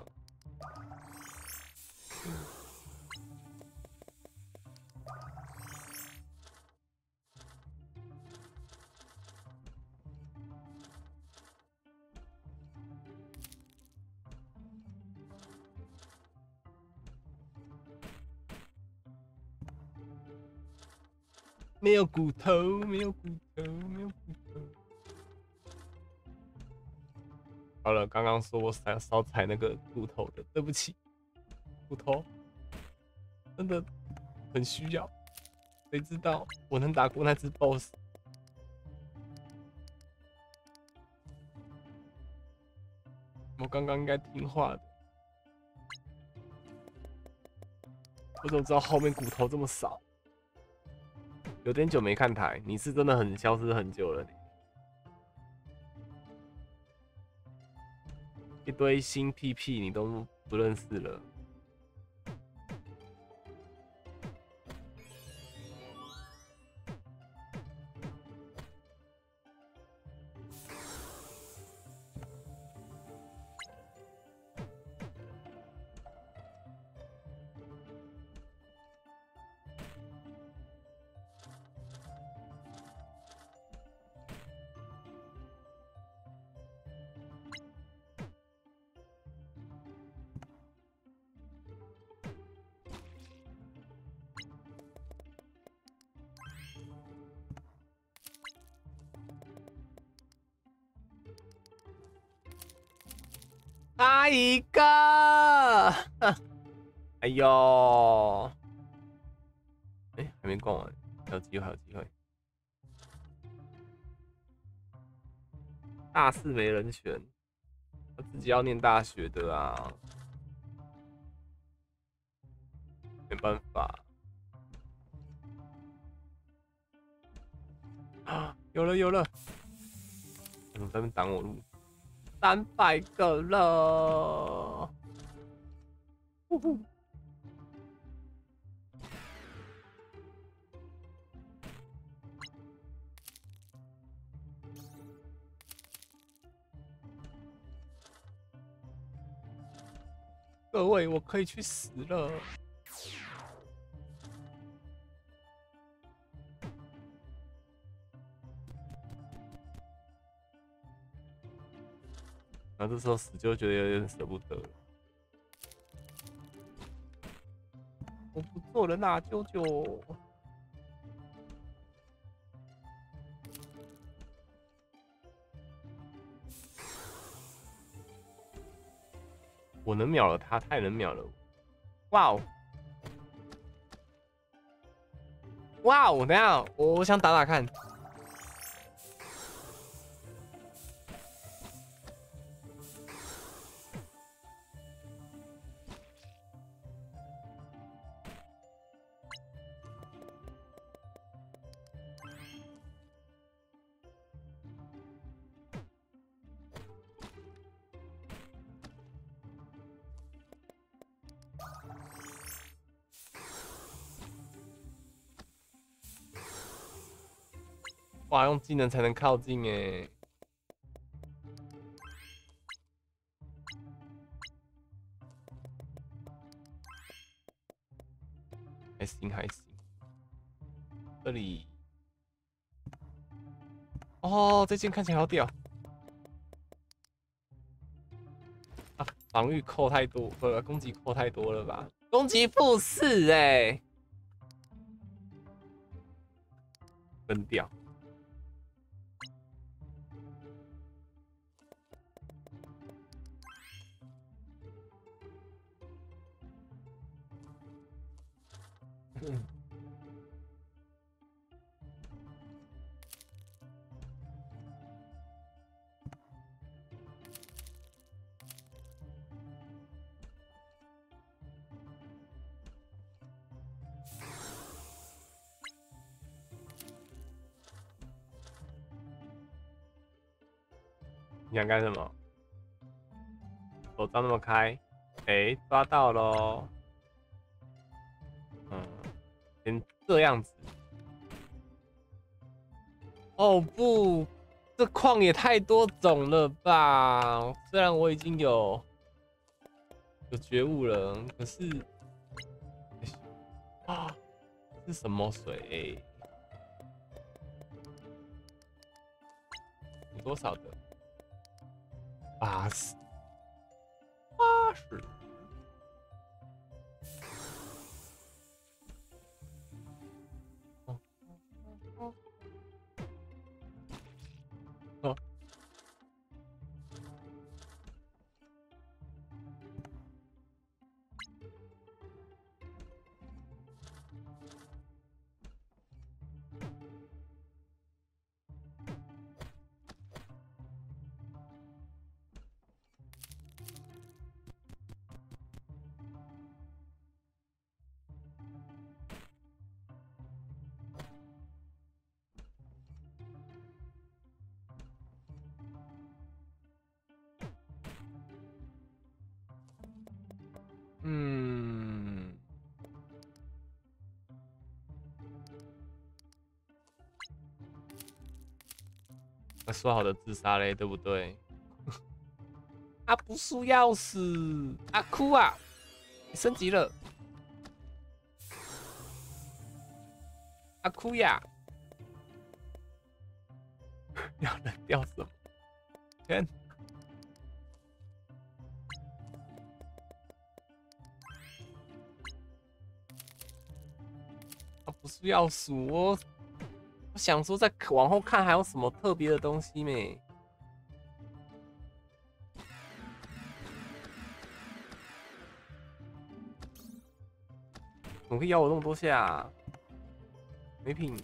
没有骨头，没有骨头，没有骨头。好了，刚刚说我少少踩那个骨头的，对不起，骨头真的很需要。谁知道我能打过那只 BOSS？我刚刚应该听话的，我怎么知道后面骨头这么少？有点久没看台，你是真的很消失很久了你。一堆新屁屁你都不认识了。 差一个，哎呦，哎、欸，还没逛完，还有机会，还有机会。大四没人选，我自己要念大学的啊，没办法。啊，有了有了，怎么在那边挡我路？三百个了，呼呼。各位，我可以去死了。然后这时候死就觉得有点舍不得了。我不做了啦，舅舅。我能秒了他，他也能秒了我。哇哦！哇哦！等一下，我我想打打看。哇，用技能才能靠近哎。还行还行。这里，哦，这件看起来好屌。啊，防御扣太多，呃，攻击扣太多了吧？攻击负四哎，真屌。你想干什么？手张那么开，哎、欸，抓到喽。嗯，先这样子。哦不，这矿也太多种了吧！虽然我已经有有觉悟了，可是啊，是什么水？有多少的？八十，八十。哦哦哦。嗯，那说好的自杀嘞，对不对？啊，不输要死！啊哭啊！你升级了！啊哭呀！要人掉什么？天！啊，不是要数我，我想说再往后看还有什么特别的东西没？ 怎么可以咬我那么多下、啊？没品。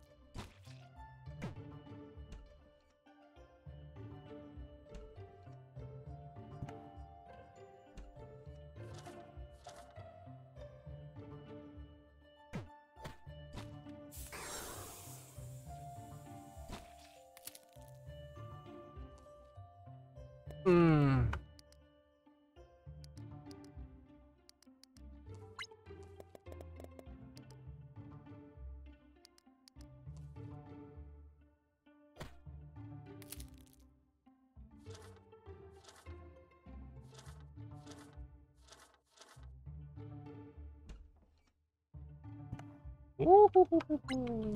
嗯。呜呼呼呼呼！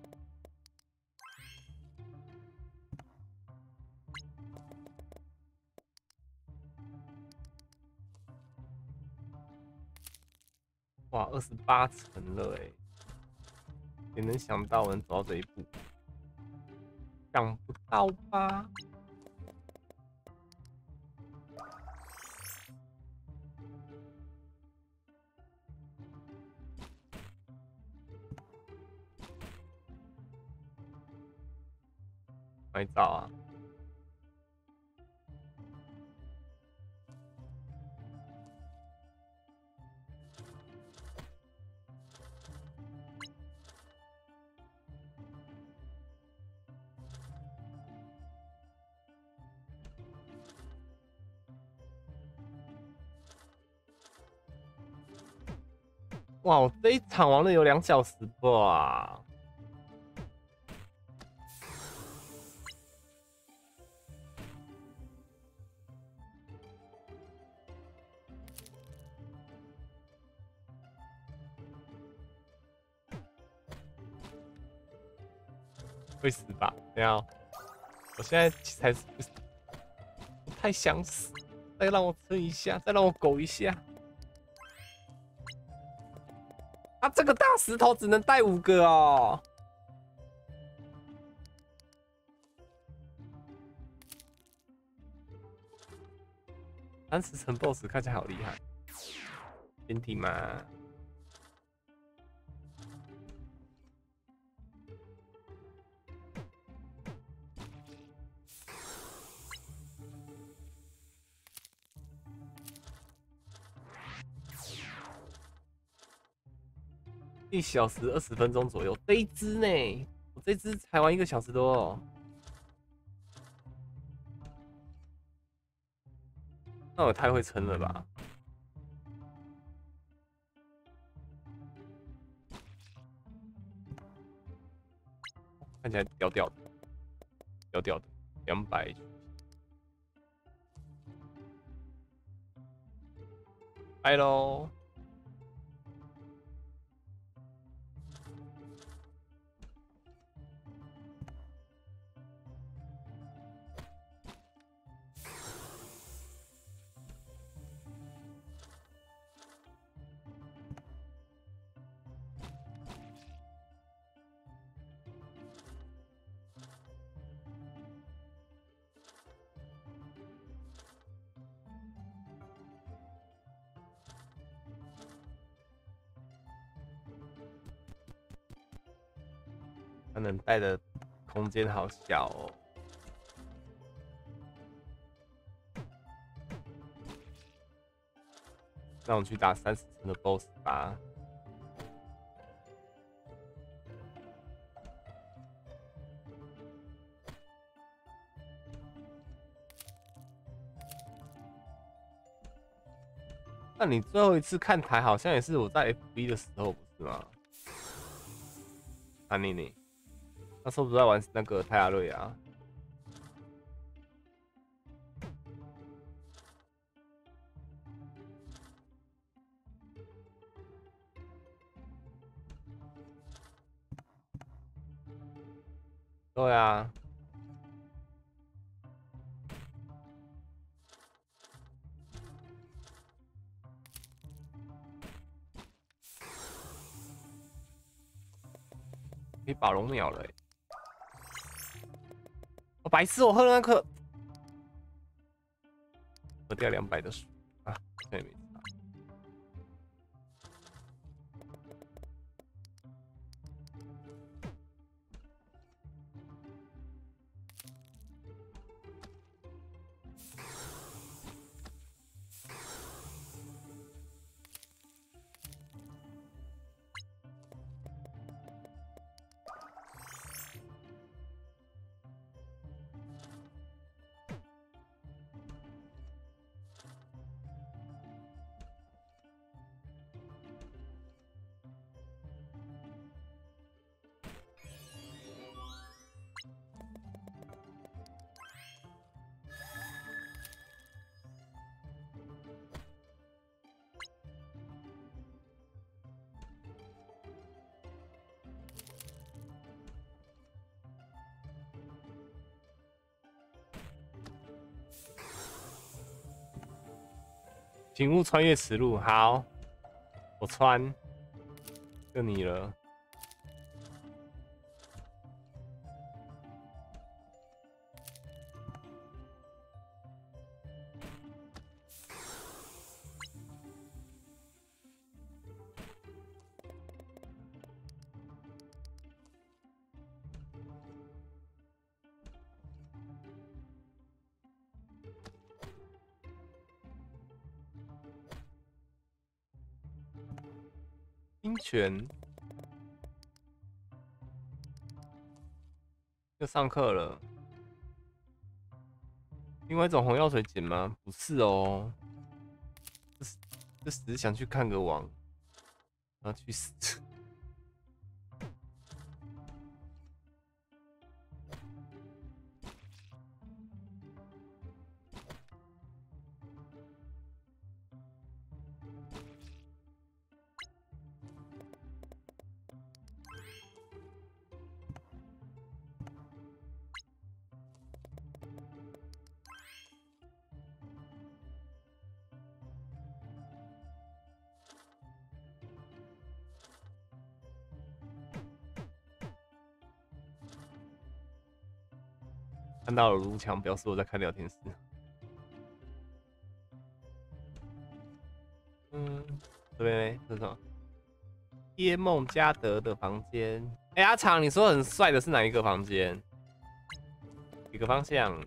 哇，二十八层了哎！谁能想到能走到这一步？想不到吧？拍照啊！哇，我这一场玩了有两小时吧？会死吧？没有，我现在才是不死，我太想死，再让我撑一下，再让我苟一下。啊，这个大石头只能带五个哦。三十层 B O S S 看起来好厉害，天体吗？一小时二十分钟左右，这一只呢？我这只才玩一个小时多哦。那我太会撑了吧？看起来屌屌的，屌屌的，两百。拜喽。它能带的空间好小哦。那我们去打三十层的 B O S S 吧。那你最后一次看台好像也是我在 F B 的时候，不是吗？安妮妮，那时候不是在玩那个泰亚瑞啊？对啊。可以把龙秒了、欸，我、哦、白痴，我喝了那颗，喝掉两百的水啊，现在没差。 请勿穿越此路。好，我穿，就你了。冰泉，又上课了。另外一种红药水碱吗？不是哦，这是这只是想去看个网，然后去死。看到了如墙，表示我在看聊天室。嗯，这边这是什么？耶梦加德的房间。哎、欸，阿长，你说很帅的是哪一个房间？几个方向？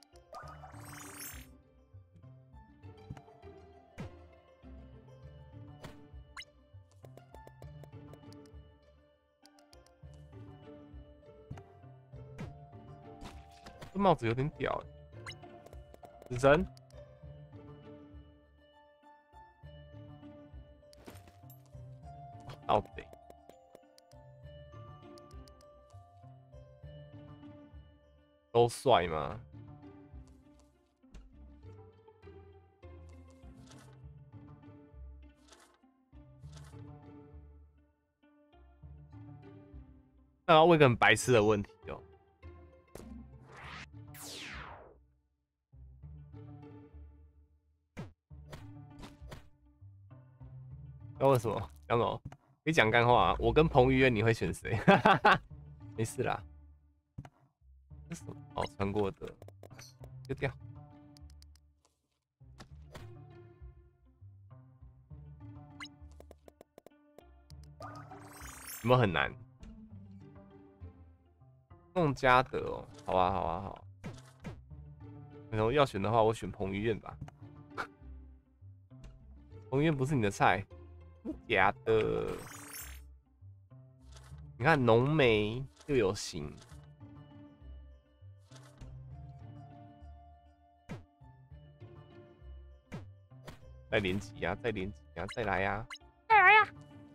这帽子有点屌，死神。盗贼。都帅吗？那要问一个很白痴的问题哦。要问什么？讲什么？可以讲干话啊！我跟彭于晏，你会选谁？没事啦。这是什么？哦，穿过的，丢掉。有没有很难？孟加德哦，好啊，好啊，好。然后要选的话，我选彭于晏吧。彭于晏不是你的菜，假的。你看浓眉又有型，再连击呀，再连击呀，再来呀，再来呀！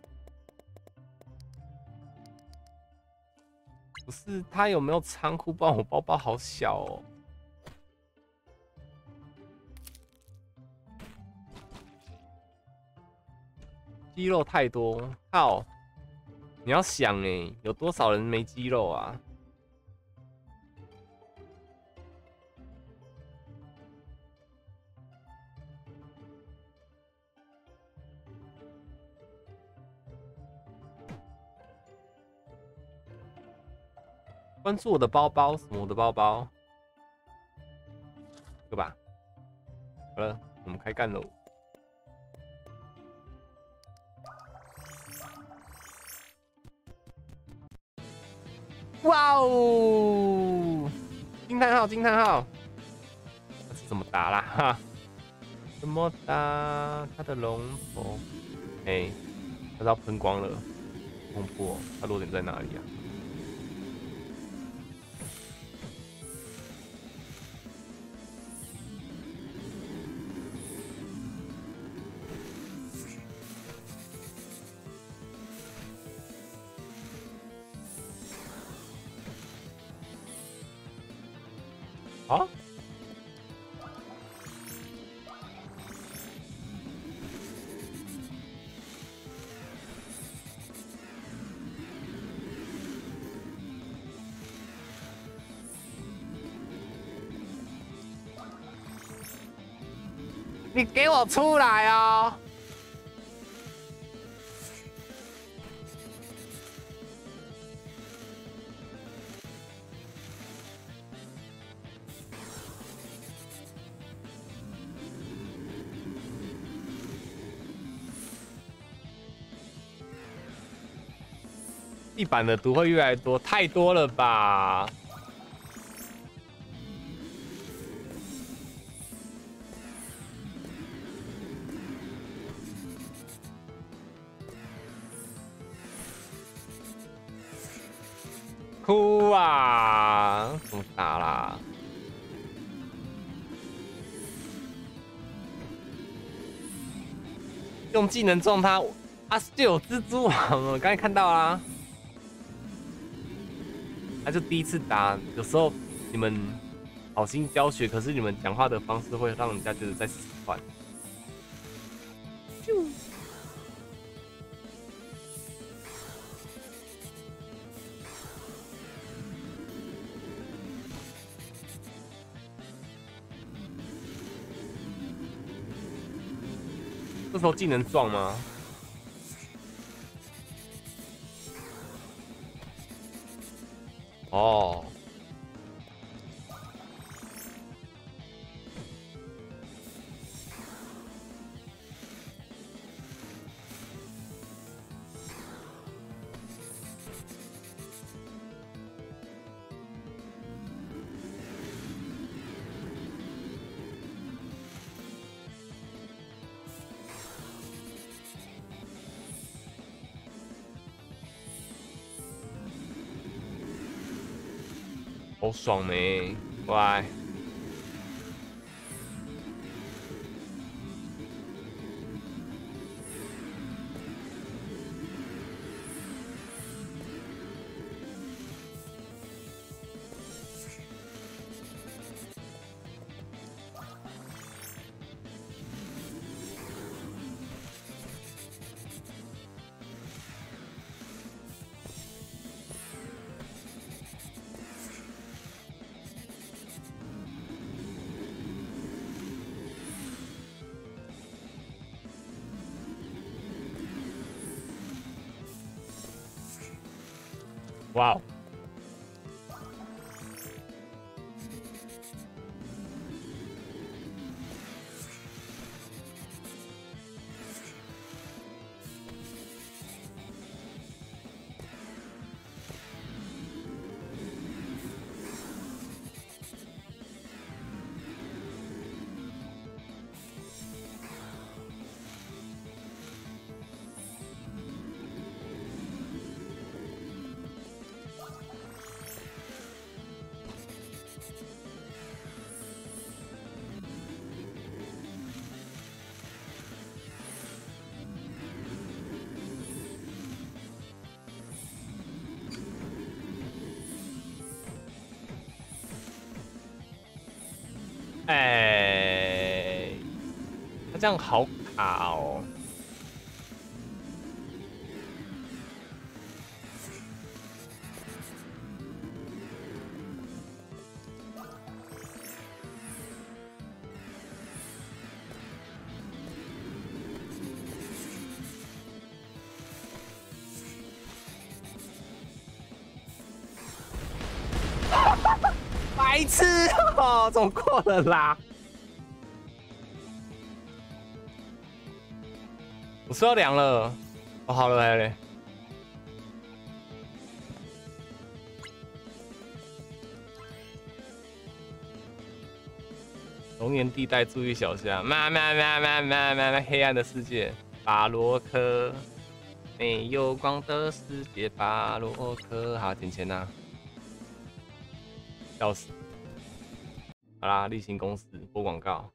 不是他有没有仓库？不然我包包好小哦。肌肉太多，靠！你要想哎，有多少人没肌肉啊？关注我的包包，什么我的包包？这个吧。好了，我们开干喽！哇哦！惊叹号，惊叹号！这是怎么打啦？哈，怎么打？他的龙头，哎、欸，他要喷光了，恐怖哦！他落点在哪里啊？啊？ 你给我出来哦！地板的毒会越来越多，太多了吧？哭啊！怎么打啦？用技能撞他啊！就有蜘蛛网了，刚才看到啦。他就第一次打，有时候你们好心教学，可是你们讲话的方式会让人家觉得在使唤。就这时候技能撞吗？哦。好爽没？乖。哇哦！哎，他这样好卡哦。白痴哦，怎么过了啦？我说要凉了，哦，好了来了。龙岩地带，注意小虾，慢慢慢慢慢慢慢，黑暗的世界，巴洛克，没有光的世界，巴洛克，好，捡钱呐，笑死。好啦，例行公事，播广告。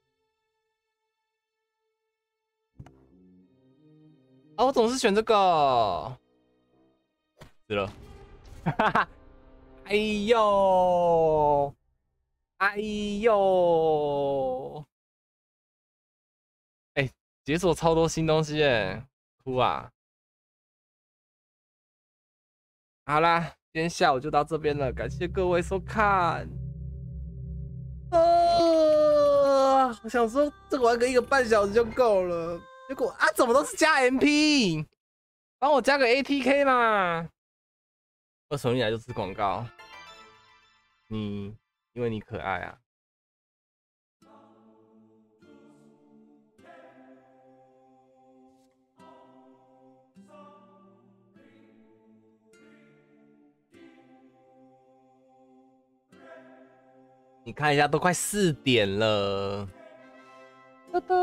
啊，我总是选这个，死了，哈哈，哎呦，哎呦，哎、欸，解锁超多新东西哎，哭啊！好啦，今天下午就到这边了，感谢各位收看。呃我想说这个玩个一个半小时就够了，结果啊，怎么都是加 M P？ 帮我加个 A T K 嘛！为什么你来就吃广告？你因为你可爱啊。你看一下，都快四点了。哒哒。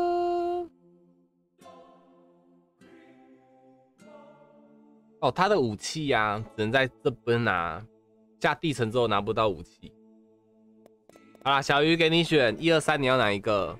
哦，他的武器呀、啊，只能在这边拿，下地层之后拿不到武器。好啦，小鱼给你选，一二三，你要哪一个？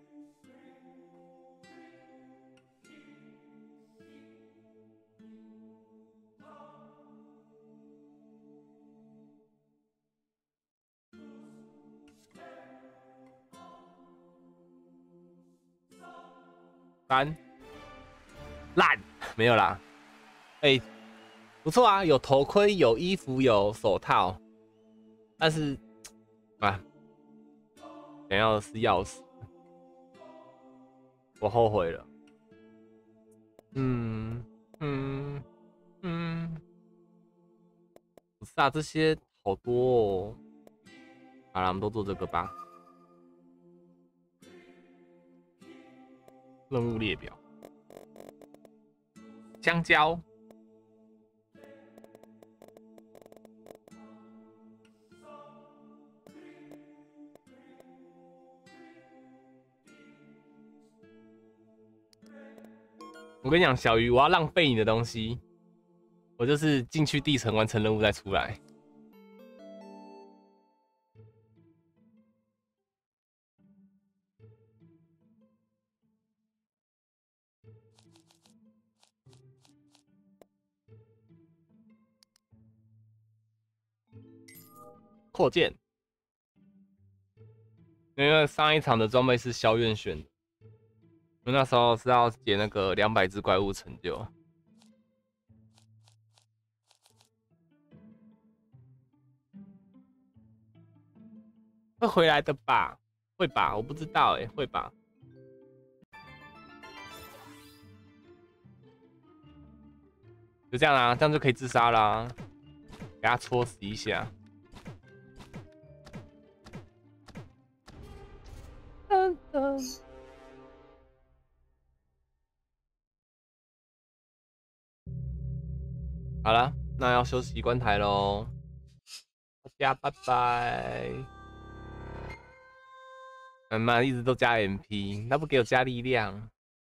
三，烂，没有啦。哎、欸，不错啊，有头盔，有衣服，有手套，但是啊，想要的是钥匙，我后悔了。嗯嗯嗯，不是啊，这些好多哦。好了，我们都做这个吧。任务列表，香蕉。我跟你讲，小鱼，我要浪费你的东西，我就是进去地层完成任务再出来。扩建，因为上一场的装备是萧院选的，因为那时候是要解那个两百只怪物成就。会回来的吧？会吧？我不知道哎、欸，会吧？就这样啦，这样就可以自杀啦，给他戳死一下。噔噔。好了，那要休息关台喽，大家拜拜。嗯妈，一直都加 M P， 那不给我加力量。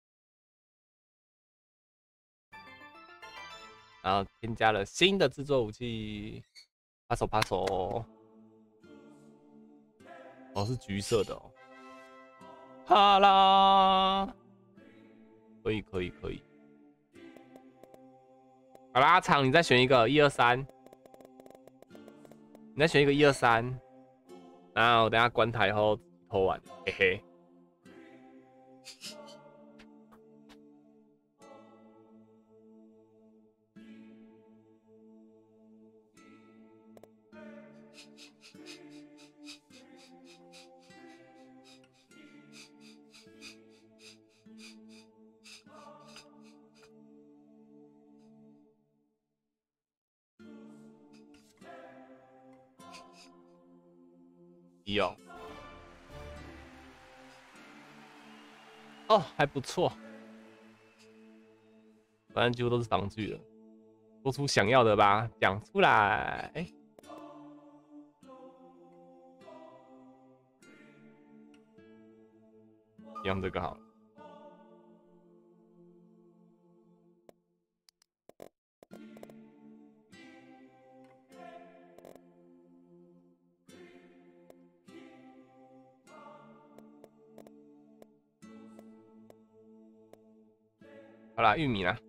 然后添加了新的制作武器，拍手拍手。哦，是橘色的哦。哈啦，可以可以可以。好啦，阿长，你再选一个，一二三。你再选一个一二三，然后等下关台后偷完，嘿嘿。有。哦，还不错，反正几乎都是防具了。说出想要的吧，讲出来。用这个好了。好啦，玉米啦。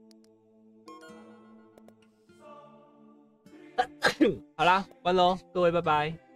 好啦，关喽，各位拜拜。